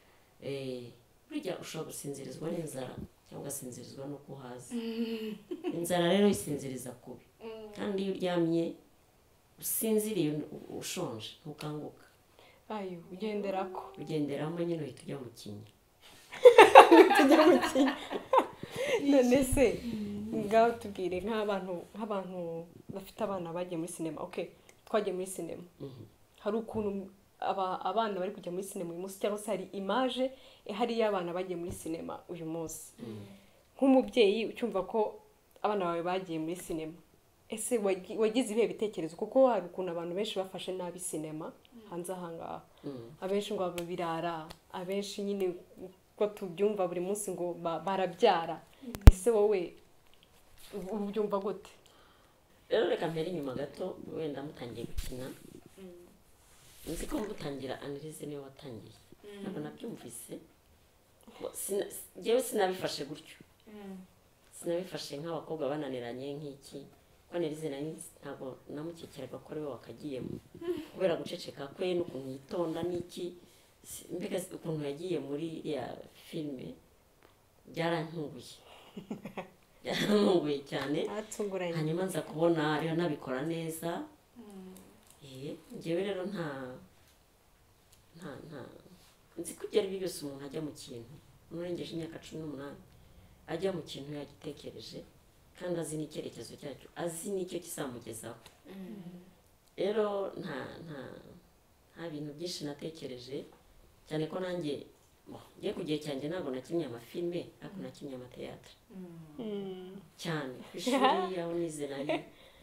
burya ushobora gusinzirizwa n'inzara cyangwa ugasinzirizwa no kuhaza inzara rero isinziriza kubi kandi iyo uryamye usinziriye ushonje ntukanguka
ayo ugenderako
ugenderamo nyine uhita ujya mu kinya
tujya mu kinya none se ngaho tubwire nk'abantu nk'abantu bafite abana bagiye muri sinema okay twagiye muri sinema hari ukuntu abana bari kujya muri sinema uyu munsi cyangwa se hari imaje ihari y'abana bagiye muri sinema uyu munsi nk'umubyeyi ucyumva ko abana bawe bagiye muri sinema ese wagize ibihe bitekerezo kuko hari ukuntu abantu benshi bafashe nabi sinema hanze ahangaha abenshi ngo babirara abenshi nyine ko tubyumva buri munsi ngo barabyara ese wowe ubyumva gute
rero reka mbere inyuma gato wenda mutangiye gukina nzi ko mutangira Annelise niwe watangiye ntabwo nabyumvise Sina- njyewe sinabifashe gutyo sinabifashe nk'abakobwa bananiranye nk'iki ko narize nari ntabwo namukekeraga ko ari we wakagiyemo kubera guceceka kwe n'ukuntu yitonda n'iki si- mbega si- ukuntu yagiye muri iriya filime byarantunguye byarantunguye cyane
atunguranye
hanyuma nza kubona ariyo nabikora neza eh njyewe rero nta nta nta nzi ko ibyo ari byo byose umuntu ajya mu kintu umurengeje imyaka cumi n'umunani ajya mu kintu yagitekereje kandi azi n'icyerekezo cyacyo azi n'icyo kizamugezaho rero nta nta nta bintu byinshi natekereje cyane ko nanjye bo, njye ku gihe cyanjye ntabwo nakinnye amafilme ariko nakinnye amateatire cyane ku ishuri aho nize nari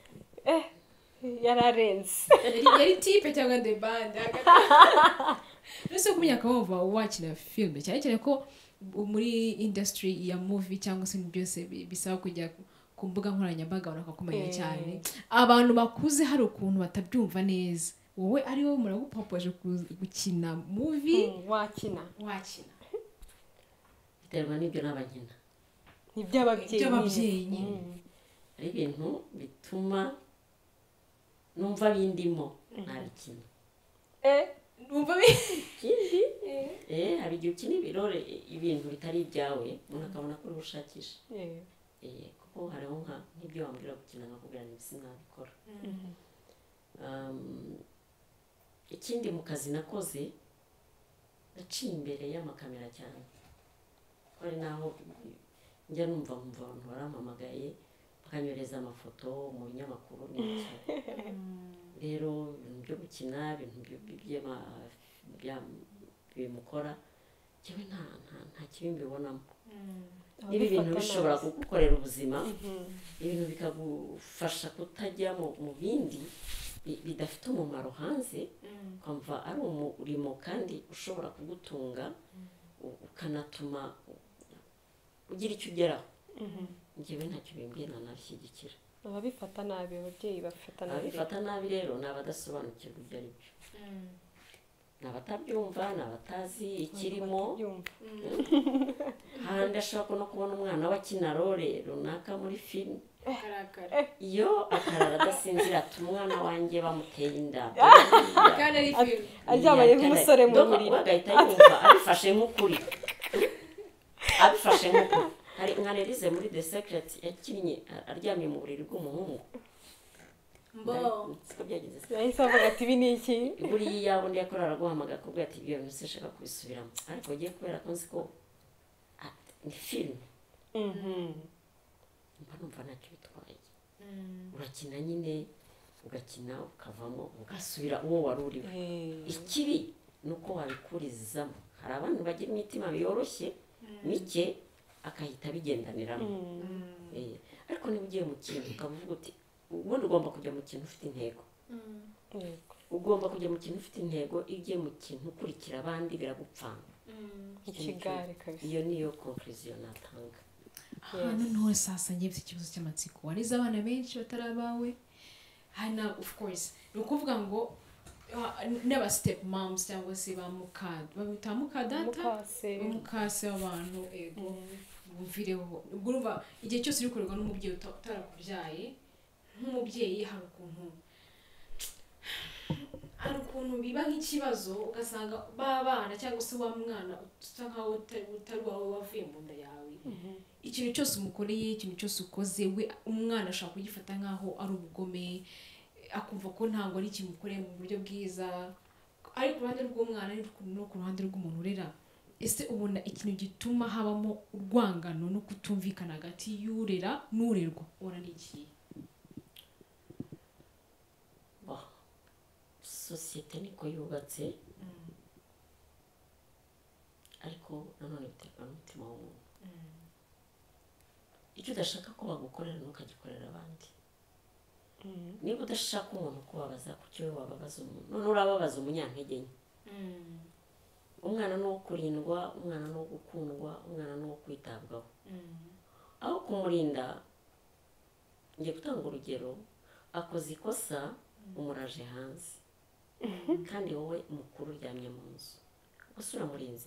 yararenze
yari yari tipe cyangwa the band mbese ku myaka wumva wakina filime cyane cyane ko muri industry ya movie cyangwa se ibintu byose bi- bisaba kujya ku mbuga nkoranyambaga bakakumenya
Eh.
cyane abantu bakuze hari ukuntu batabyumva neza wowe ari wowe muragupapaje ku- gukina movie
Mm, wakina
wakina
biterwa n'ibyo n'abankina
ni iby'ababyeyi
Iby'ababyeyi
nyine.
nyine.
Mm.
ari ibintu bituma numva bindimo ntabikina
eh
numva bi-
ikindi eh hari igihe ukina ibirore ibintu bitari ibyawe umuntu akabona ko uri bushakisha
eh
eh kuko hariho nka nk'ibyo wambwira gukina nkakubwira ngo sinabikora Um, ikindi mu kazi nakoze naciye imbere y'amakamera cyane ko ari naho njya numva nkumva abantu barampamagaye bakanyohereza amafoto mu binyamakuru n'iki rero ibintu byo gukina ibintu byo- byo- by'ama- bya- bimukora njyewe nta nta nta kibi mbibonamo niba ibintu
Ababifata
bishobora
nabi.
kugukorera ubuzima
Mhm.
ibintu bikagufasha kutajya mu mu bindi bi- bidafite umumaro hanze ukumva ari umurimo kandi ushobora kugutunga u- ukanatuma ugira icyo ugeraho njyewe ntacyo bimbwiye nanabishyigikira
ababifata nabi ababyeyi bafata nabi
ababifata nabi rero ni abadasobanukirwa ibyo ari byo ni abatabyumva ni abatazi ikirimo
Yumva.
handi ashobora no kubona umwana we akina role runaka muri filime
karakara
iyo akarara adasinzira ati umwana wanjye bamuteye inda
kandi ari filime
aryamanye nk'umusore mu
Dog
buriri
agahita yumva abifashe nk'ukuri abifashe nk'ukuri hari nka Nelise muri The Secret yakinnye aryamye mu buriri bw'umuhungu
mbo
siko byagenze se
yahise avuga ati ibi ni iki
buriya yaba undi yakorera araguhamagara akubwira ati ibyo bintu sinshaka kubisubiramo ariko ugiye kubera ko nzi ko ah, ni filime
Mhm.
mba numva ntacyo bitwaye urakina nyine ugakina ukavamo ugasubira uwo wari uriwe
Eh.
ikibi ni uko wabikurizamo hari abantu bagira imitima yoroshye mike akahita abigendaniramo
Mm.
Eh, ariko niba ugiye mu kintu ukaba uvuga uti ubundi ugomba kujya mu kintu ufite intego
Yego.
ugomba kujya mu kintu ufite intego iyo ugiye mu kintu ukurikira abandi biragupfana
ikigare kabisa
iyo niyo conclusion natanga
ahantu noneho sasa njye mfite ikibazo cy'amatsiko warize abana benshi batari abawe hari na of course ni ukuvuga ngo ah, n'aba step moms cyangwa se ba muka babita mukadata
mukase
umukase w'abantu ego bumvireho ubwo urumva igihe cyose uri kurerwa n'umubyeyi uta- utarakubyaye nk'umubyeyi hari ukuntu hari ukuntu biba nk'ikibazo ugasanga ba bana cyangwa se wa mwana usa nkaho utari utari uwawe wavuye mu nda yawe ikintu cyose umukoreye ikintu cyose ukoze we umwana ashobora kugifata nkaho ari ubugome akumva ko ntabwo ari ikintu ukoreye mu buryo bwiza ari ku ruhande rw'umwana ari no ku ruhande rw'umuntu urera ese ubona ikintu gituma habamo urwangano no kutumvikana hagati y'urera n'urerwa ubona ni iki
Bah, sosiyete niko yubatse ariko nanone biterwa n'umutima w'umuntu icyo udashaka ko bagukorera ntukagikorera abandi niba udashaka umuntu kubabaza kuki wowe wababaza umuntu none urababaza umunyantege nke umwana ni uwo kurindwa umwana ni uwo gukundwa umwana ni uwo kwitabwaho aho kumurinda ngiye gutanga urugero akoze ikosa umuraje hanze kandi wowe mukuru uryamye mu nzu gusa uramurinze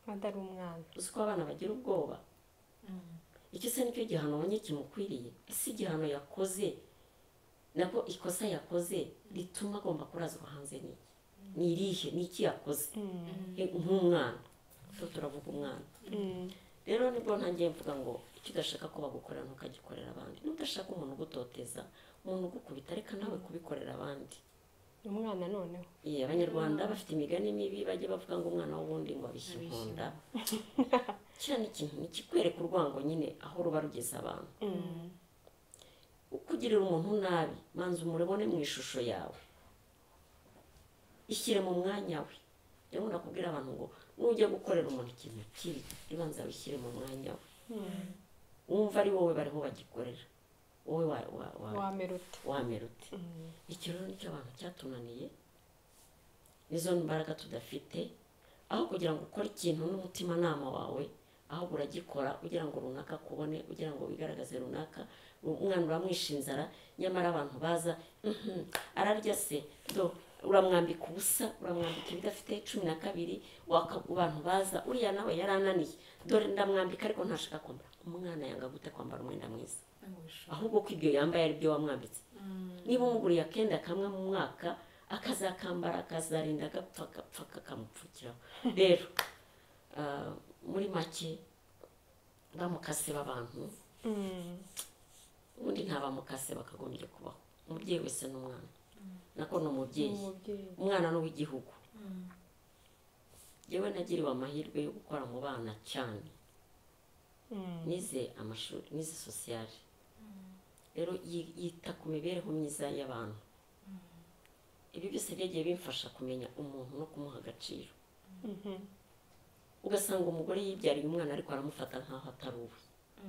atari umwana
uzi ko abana bagira ubwoba icyo se nicyo gihano abonye kimukwiriye ese igihano yakoze nabwo ikosa yakoze rituma agomba kurazwa hanze n'iki ni irihe ni iki yakoze nk'umwana so turavuga umwana rero nibwo ntangiye mvuga ngo icyo udashaka ko bagukorera ntukagikorera abandi n'udashaka umuntu ugutoteza umuntu ugukubita reka nawe kubikorera abandi
umwana noneho
iya abanyarwanda bafite imigani mibi bajya bavuga ngo umwana w'ubundi ngo abishye inkunda kiriya ni ikintu ni ikikwereka urwango nyine aho ruba rugeze abantu ukugirira umuntu nabi manza umurabone mu ishusho yawe ishyire mu mwanya we rero ndakubwira abantu ngo nujya gukorera umuntu ikintu kibi ribanza wishyire mu mwanya we wumva ari wowe bariho bagikorera wowe
wamerute
wamerute iki rero nicyo abantu cyatunaniye nizo mbaraga tudafite aho kugira ngo ukore ikintu n'umutimanama wawe ahubwo uragikora ugira ngo runaka kubone ugira ngo wigaragaze runaka umwana uramwisha inzara nyamara abantu baza ararya se do uramwambika ubusa uramwambika ibidafite cumi na kabiri abantu baza uriya nawe yarananiye dore ndamwambika ariko ntashaka kwambara umwana yanga gute kwambara umwenda mwiza ahubwo ko ibyo yambaye ari byo wamwambitse niba umuguriye akenda kamwe mu mwaka akazakambara akazarinda agapfa agapfa kakamupfukiraho rero muri make bamukase b'abantu ubundi nta bamukase bakagombye kubaho umubyeyi wese n'umwana nako ni umubyeyi umwana ni uw'igihugu yewe nagiriwe amahirwe yo gukora mu bana cyane nize amashuri nize sosiyali rero yita ku mibereho myiza y'abantu ibi byose byagiye bimfasha kumenya umuntu no kumuha agaciro ugasanga umugore yibyariye umwana ariko aramufata nk'aho atari uwe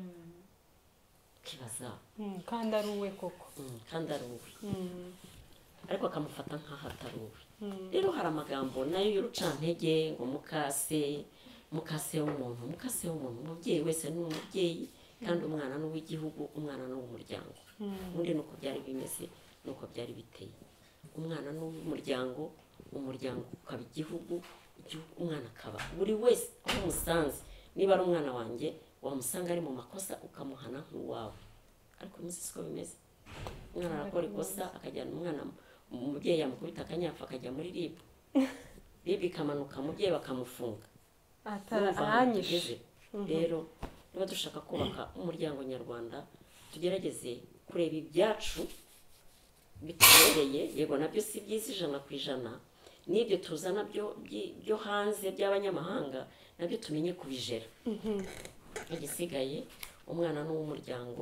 ukibaza
kandi ari uwe koko
kandi ari uwe ariko akamufata nk'aho atari uwe rero hari amagambo nayo y'urucantege ngo mukase mukase w'umuntu mukase w'umuntu umubyeyi wese ni umubyeyi kandi umwana ni uw'igihugu umwana ni uw'umuryango ubundi ni uko byari bimeze ni uko byari biteye umwana ni uw'umuryango umuryango ukaba igihugu umwana akaba buri wese aho umusanze niba ari umwana wanjye wamusanga ari mu makosa ukamuhana nk'uwawe ariko nzi siko bimeze umwana arakora ikosa akajyana umwana umubyeyi yamukubita akanyapfa akajya muri ribu ribu ikamanuka umubyeyi bakamufunga
aranyishe
rero niba dushaka kubaka umuryango nyarwanda tugerageze kureba ibyacu bitubereye yego nabyo si byiza ijana ku ijana n'ibyo tuzana byo hanze by'abanyamahanga nabyo tumenye kubijera igisigaye umwana ni uw'umuryango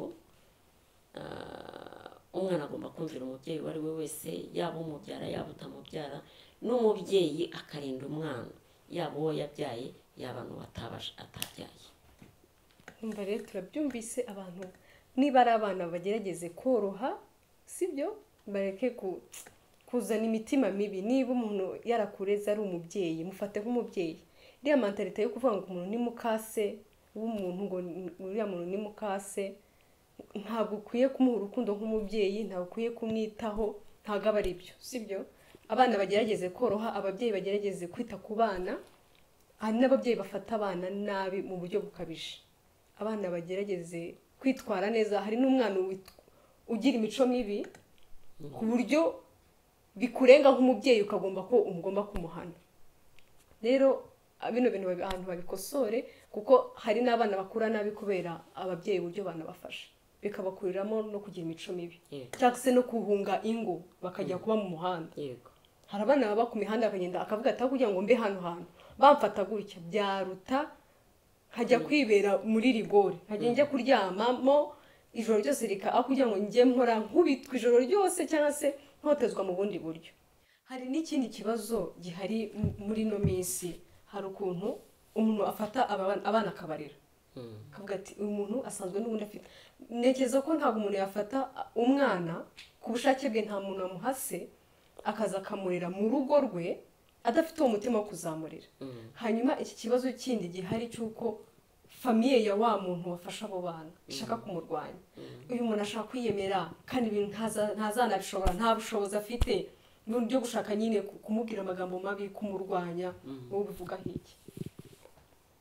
umwana agomba kumvira umubyeyi uwo ari we wese yaba umubyara yaba utamubyara n'umubyeyi akarinda umwana yaba uwo yabyaye yaba n'uwo atabyaye
mbere turabyumvise abantu niba ari abana bagerageze koroha sibyo bareke kuzana imitima mibi niba umuntu yarakureze ari umubyeyi mufate nk'umubyeyi iriya mentalite yo kuvuga ngo umuntu ni mukase w'umuntu ngo uriya muntu ni mukase ntabwo ukwiye kumuha urukundo nk'umubyeyi ntabwo ukwiye kumwitaho ntabwo aba ari byo sibyo abana bagerageze koroha ababyeyi bagerageze kwita ku bana hari n'ababyeyi bafata abana nabi mu buryo bukabije abana bagerageze kwitwara neza hari n'umwana ugira imico mibi ku buryo bikurenga nk'umubyeyi ukagomba ko umugomba kumuhana rero bino bintu ahantu babikosore kuko hari n'abana bakura nabi kubera ababyeyi uburyo banabafasha bikabakuriramo no kugira imico mibi cyangwa se no guhunga ingo bakajya kuba mu muhanda hari abana baba ku mihanda bakagenda akavuga ati aho kugira ngo mbe hano hantu bamfata gutya byaruta nkajya kwibera muri rigore nkajya njya kuryamamo ijoro ryose rika aho kugira ngo njye nkora nkubitwa ijoro ryose cyangwa se ntotezwa mu bundi buryo hari n'ikindi kibazo gihari muri ino minsi hari ukuntu umuntu afata abana akabarera akavuga ati uyu muntu asanzwe n'ubundi afite ntekereza ko ntabwo umuntu yafata umwana ku bushake bwe nta muntu amuhase akaza akamurera mu rugo rwe adafite uwo mutima wo kuzamurira hanyuma iki kibazo kindi gihari cy'uko famiye ya wa muntu wafasha abo bana ishaka kumurwanya uyu muntu ashaka kwiyemera kandi ibintu ntazanabishobora nta bushobozi afite n'uburyo byo gushaka nyine kumubwira amagambo mabi kumurwanya wowe ubivuga nk'iki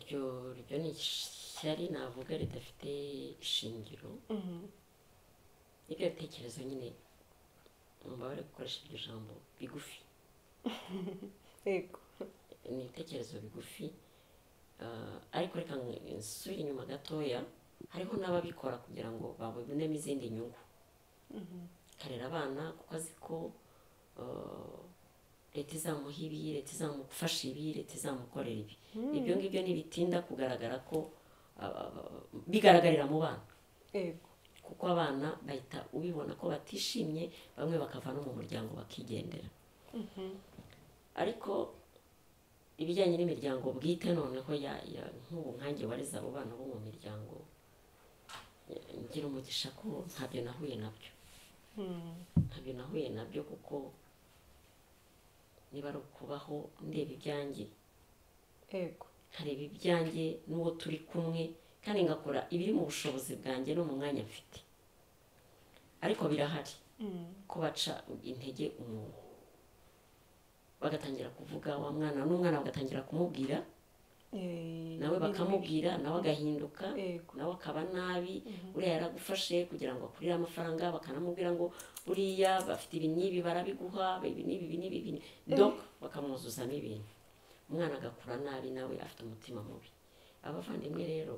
iryo ryo ni ishyari navuga ridafite ishingiro ibyo bitekerezo nyine mbabare gukoresha iryo jambo bigufi
yego
ni ibitekerezo bigufi ariko reka nsubire inyuma gatoya hariho n'ababikora kugira ngo babonemo izindi nyungu karera abana kuko azi ko leta izamuha ibi leta izamufasha ibi leta izamukorera ibi ibyo ngibyo ntibitinda kugaragara ko bigaragarira mu bana kuko abana bahita ubibona ko batishimye bamwe bakava no mu muryango bakigendera ariko ibijyanye n'imiryango bwite noneho nk'ubu nkange wareze abo bana bo mu miryango ngira umugisha ko ntabyo nahuye nabyo ntabyo nahuye nabyo kuko niba ari ukubaho ndeba ibyanjye nkareba ibyanjye n'uwo turi kumwe kandi ngakora ibiri mu bushobozi bwanjye no mu mwanya mfite ariko birahari ko baca intege umuntu bagatangira kuvuga wa mwana n'umwana bagatangira kumubwira nawe bakamubwira nawe agahinduka nawe akaba nabi uriya yaragufashe kugira ngo akurire amafaranga bakanamubwira ngo buriya bafite ibi n'ibi barabiguha ibi n'ibi ibi n'ibi ibi donc bakamwuzuzamo ibintu umwana agakura nabi nawe afite umutima mubi abavandimwe rero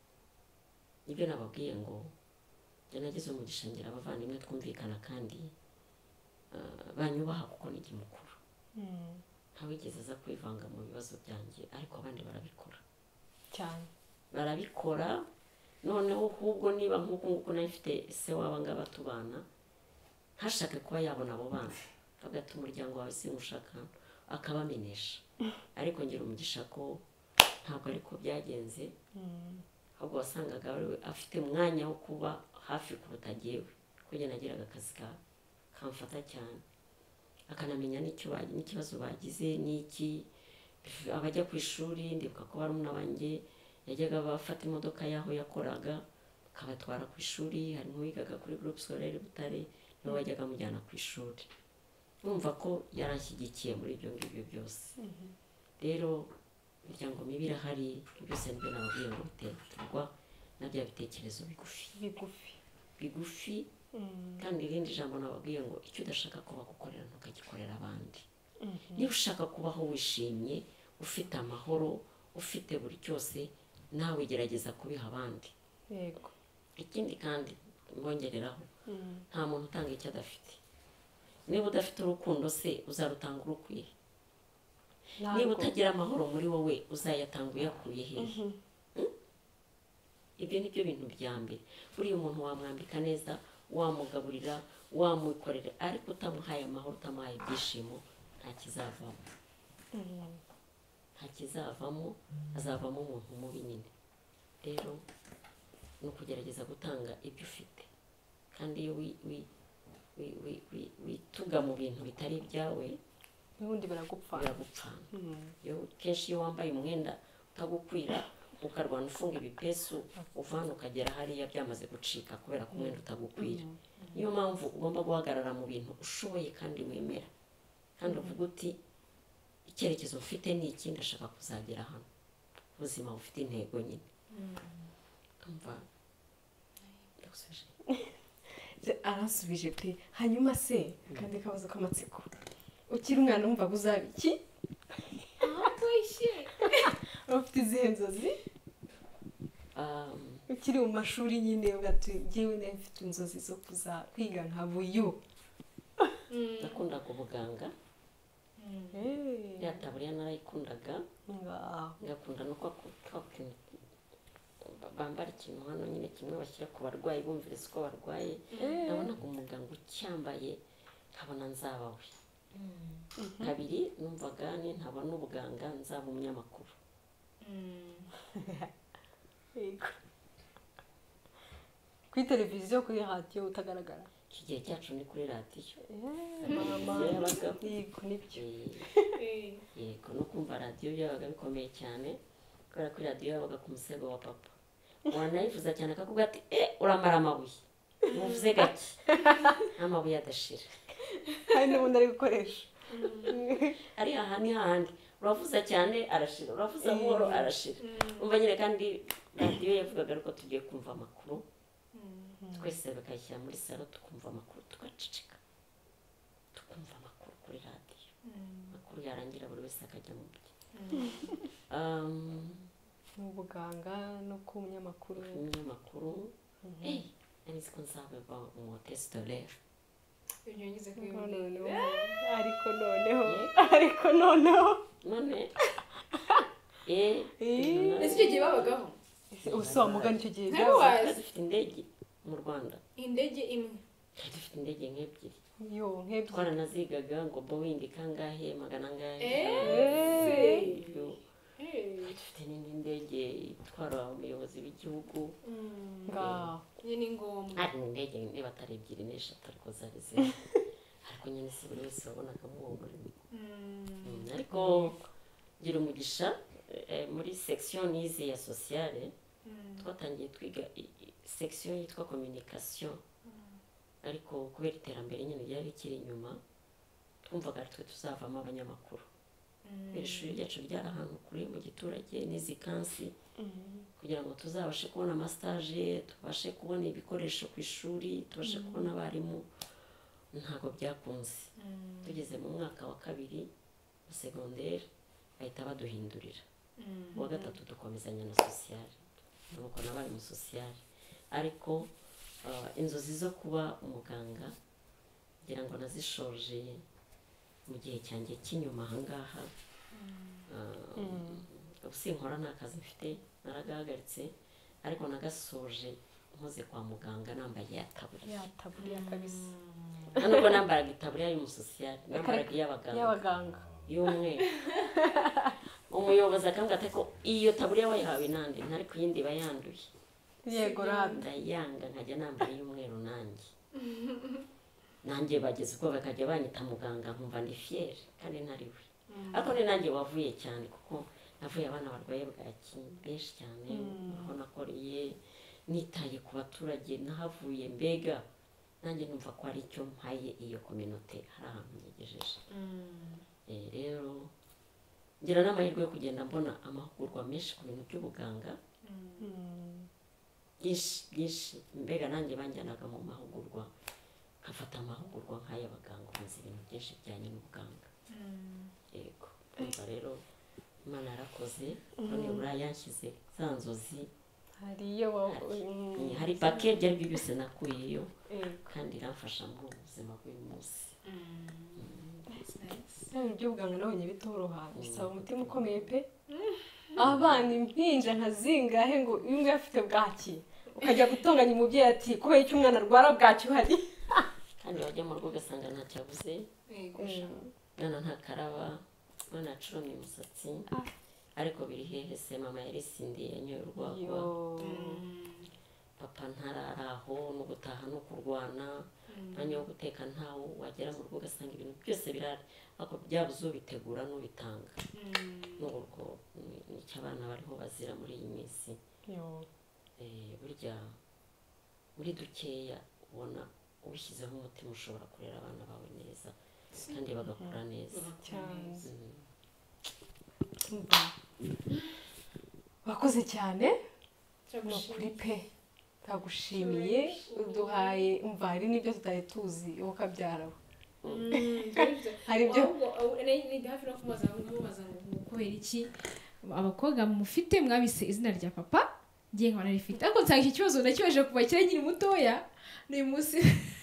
nibyo nababwiye ngo njye nagize umugisha ngira abavandimwe twumvikana kandi banyubaha kuko ni igihe mukuru ntawigeze aza kwivanga mu bibazo byanjye ariko abandi barabikora
cyane
barabikora noneho ahubwo niba nk'uko nguko nayo mfite se waba ngaba tubana ntashake kuba yabona abo bana agata umuryango wawe simushaka akabamenesha ariko ngira umugisha ko ntabwo ariko byagenze ahubwo wasangaga afite umwanya wo kuba hafi kuruta jyewe kuko njye nagiraga akazi kamfata cyane akanamenya n'ikibazo bagize n'iki abajya ku ishuri ndibuka ko barumuna banjye yajyaga bafata imodoka y'aho yakoraga akabatwara ku ishuri hari nk'uwigaga kuri groupe scolaire Butare niwe wajyaga amujyana ku ishuri numva ko yaranshyigikiye muri ibyo ngibyo byose rero imiryango mibi irahari byose nibyo nababwiye ngo biterwa na bya bitekerezo bigufi
bigufi
bigufi kandi irindi jambo nababwiye ngo icyo udashaka ko bagukorera ntukagikorera abandi niba ushaka kubaho wishimye ufite amahoro ufite buri cyose nawe gerageza kubiha abandi
yego
ikindi kandi mbongereraho nta muntu utanga icyo adafite niba udafite urukundo se uzarutanga urukwiye niba utagira amahoro muri wowe uzayatanga uyakuye hehe ibyo ni byo bintu bya mbere buriya umuntu wamwambika neza wamugaburira wamukorera ariko utamuhaye amahoro utamuhaye ibyishimo nta kizavamo nta kizavamo azavamo umuntu mubi nyine rero ni ukugerageza gutanga ibyo ufite kandi iyo wituga mu bintu bitari ibyawe
n'ubundi baragupfana
biragupfana kenshi iyo wambaye umwenda utagukwira ukarwana ufunga ibipesu uvana ukagera hariya byamaze gucika kubera ko umwenda utagukwira niyo mpamvu ugomba guhagarara mu bintu ushoboye kandi wemera kandi uvuga uti icyerekezo ufite ni iki ndashaka kuzagera hano ubuzima bufite intego nyine umva
arasubije pe hanyuma se kandi kabazo k'amatsiko ukiri umwana wumva uzaba iki ufite izihe nzozi ukiri mu mashuri nyine ugati njyewe nawe mfite inzozi zo kuza kwiga nka buyu
nakundaga ubuganga ya taburiya narayikundaga ngakunda no kwa bambara ikintu hano nyine kimwe bashyira ku barwayi bumviriza uko barwaye nabonaga umuganga ucyambaye nkabona nzaba we kabiri numvaga ni ntabona ubuganga nzaba umunyamakuru
kuri televiziyo kuri radiyo utagaragara
iki gihe cyacu ni kuri radiyo
yego nibyo
yego no kumva radiyo byabaga bikomeye cyane kubera kuri radiyo yabaga ku musego wa papa wanayivuza cyane akavuga ati eh uramara amabuye muvuze gake n'amabuye adashira
hari n'ubundi ari gukoresha
ari aha ni hahandi uravuza cyane arashira uravuza buhoro arashira umva nyine kandi radiyo yavugaga ariko tugiye kumva amakuru twese bakayishyira muri salo tukumva amakuru tugaceceka tukumva amakuru kuri radiyo amakuru yarangira buri wese akajya mu bye
mu buganga no ku munyamakuru
umunyamakuru nzi ko nzaba umutesitorere
ariko noneho ariko noneho
none
ese icyo gihe babagaho
usaba mugana icyo gihe
dufite indege mu Rwanda
indege imwe
dufite indege nk'ebyiri
yo nk'ebyiri
twaranazigaga ngo Boeing kangahe magana angahe dufite n'indi ndege itwara umuyobozi w'igihugu
ngaho
ni ngombwa
ari indege niba atari ebyiri n'eshatu ariko zari ziri ariko nyine si buri wese wabonagamo uwo murimo ariko gira umugisha muri section nize ya sociale twatangiye twiga section yitwa communication ariko kubera iterambere nyine ryari rikiri inyuma twumvaga twe tuzavamo abanyamakuru ishuri ryacu ryari ahantu kure mu giturage n'izikansi kugira ngo tuzabashe kubona amastage tubashe kubona ibikoresho ku ishuri tubashe kubona abarimu ntabwo byakunze tugeze mu mwaka wa kabiri wa secondaire bahita baduhindurira uwa gatatu dukomezanya na sociale nuko nabari mu sociale ariko inzozi zo kuba umuganga ngira ngo nazishoje mu gihe cyanjye cy'inyuma ahangaha sinkora nta kazi mfite naragahagaritse ariko nagasoje nkoze kwa muganga nambaye yataburiya
yataburiya kabisa
nubwo nambaraga itaburiya y'umusosiyali nambaraga iy'abaganga y'umweru umuyobozi akambwira ati ko iyo taburiya wayihawe nande ntari ku yindi iba yanduye
yego rada
yanga nkajya nambaye iy'umweru nanjye nanjye bageze ubwo bakajya banyita muganga nkumva ndi fiere kandi ntariwe ariko ni nanjye wavuye cyane kuko navuye abana barwaye bwaki benshi cyane aho nakoreye nitaye ku baturage nahavuye mbega nanjye numva ko ari cyo mpaye iyo communauté hari ahantu nyigejeje rero ngira n'amahirwe yo kugenda mbona amahugurwa menshi ku bintu by'ubuganga byinshi byinshi mbega nanjye banjyanaga mu mahugurwa nkafata amahugurwa nk'ay'abaganga maze ibintu byinshi bijyanye n'ubuganga yego umva rero Imana yarakoze none urayanshyize za nzozi
hariyo
hari paquet byari byo byose nakuyeyo kandi iramfasha mu buzima bw'uyu munsi
by'ubuganga nabonye bitoroha bisaba umutima ukomeye pe abana impinja nkazingahe ngo iyo umwe afite bwaki ukajya gutunganya umubyeyi ati kubera icyo umwana arwara bwaki uhari
kandi wajya mu rugo ugasanga ntacyo abuze nana ntakaraba none acurumye umusatsi ariko biri hehe se mama yarisindiye yanyoye urwagwa papa ntararaho no gutaha no kurwana mwanya wo guteka ntawo wagera mu rugo ugasanga ibintu byose birari ariko byabuze ubitegura n'ubitanga n'ubwo nicyo abana bariho bazira muri iyi minsi burya muri dukeya ubona ubishyizeho umutima ushobora kurera abana bawe neza kandi bagakura neza
wakoze cyane ni ukuri pe tagushimiye uduhaye umva hari n'ibyo tutari tuzi wowe ukabyaraho hari ibyo
ni hafi no kumubaza ngo kubera iki abakobwa mufite mwabise izina rya papa ngiye nkabona rifite ariko nsanga iki kibazo nakibaje kuva kera nkiri mutoya n'uyu munsi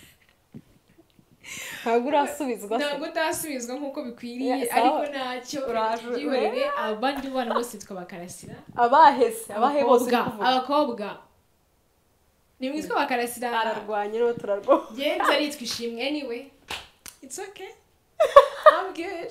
ntabwo urasubizwa
ntabwo utasubizwa nk'uko bikwiriye ariko ntacyo byihorere abandi bana bose twabakarasira
abahese abahe bose
abakobwa ni mwitwa bakarasira
ararwanye no turarwo
genza aritwa ishimwe anyway it's okay I'm good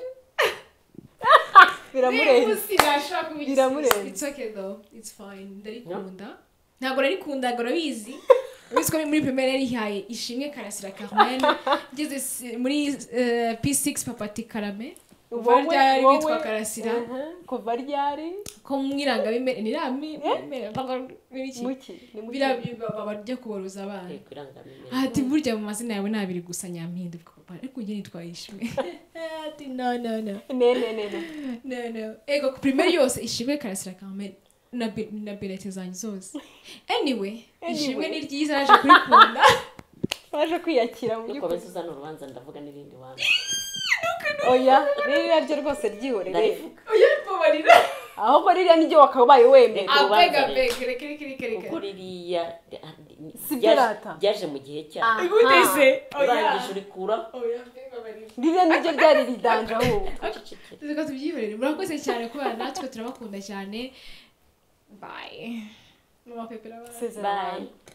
biramurenze
biramurenze it's okay though it's fine ndarikunda ntabwo narikunda ngo urabizi Wizko muri primaire yari haye ishimwe Karasira Carmen ngeze muri P six papa ati Karame kuva ryari witwa Karasira
kuva ryari
ko mwiranga bimere ni rami
muki
birabyo baryo kuboruza abana ati burya mu mazina yawe nabiri gusa Nyampinda ariko ngiye nitwayishimwe ati no no no
ne ne ne
no no ego ku primaire yose ishimwe Karasira Carmen na na belete zanyu zose anyway ishimwe ni ryiza naje kurikunda
baje kwiyakira mu
by'ukuri uzana urubanza ndavuga n'ibindi wanze
oya ririya ryo rwose ryihorere
oya babarira
aho ko ririya nijye wakabaye wemeye
abega bega kere kere kere
kuko ririya
sibirata
byaje mu gihe cyawe
igutese
urangije urikura
oya babarira
ririya nijye ryari ridanje aho
tuzi ko tubyihorere murakoze cyane kubera natwe turabakunda cyane bye mama pepera
bye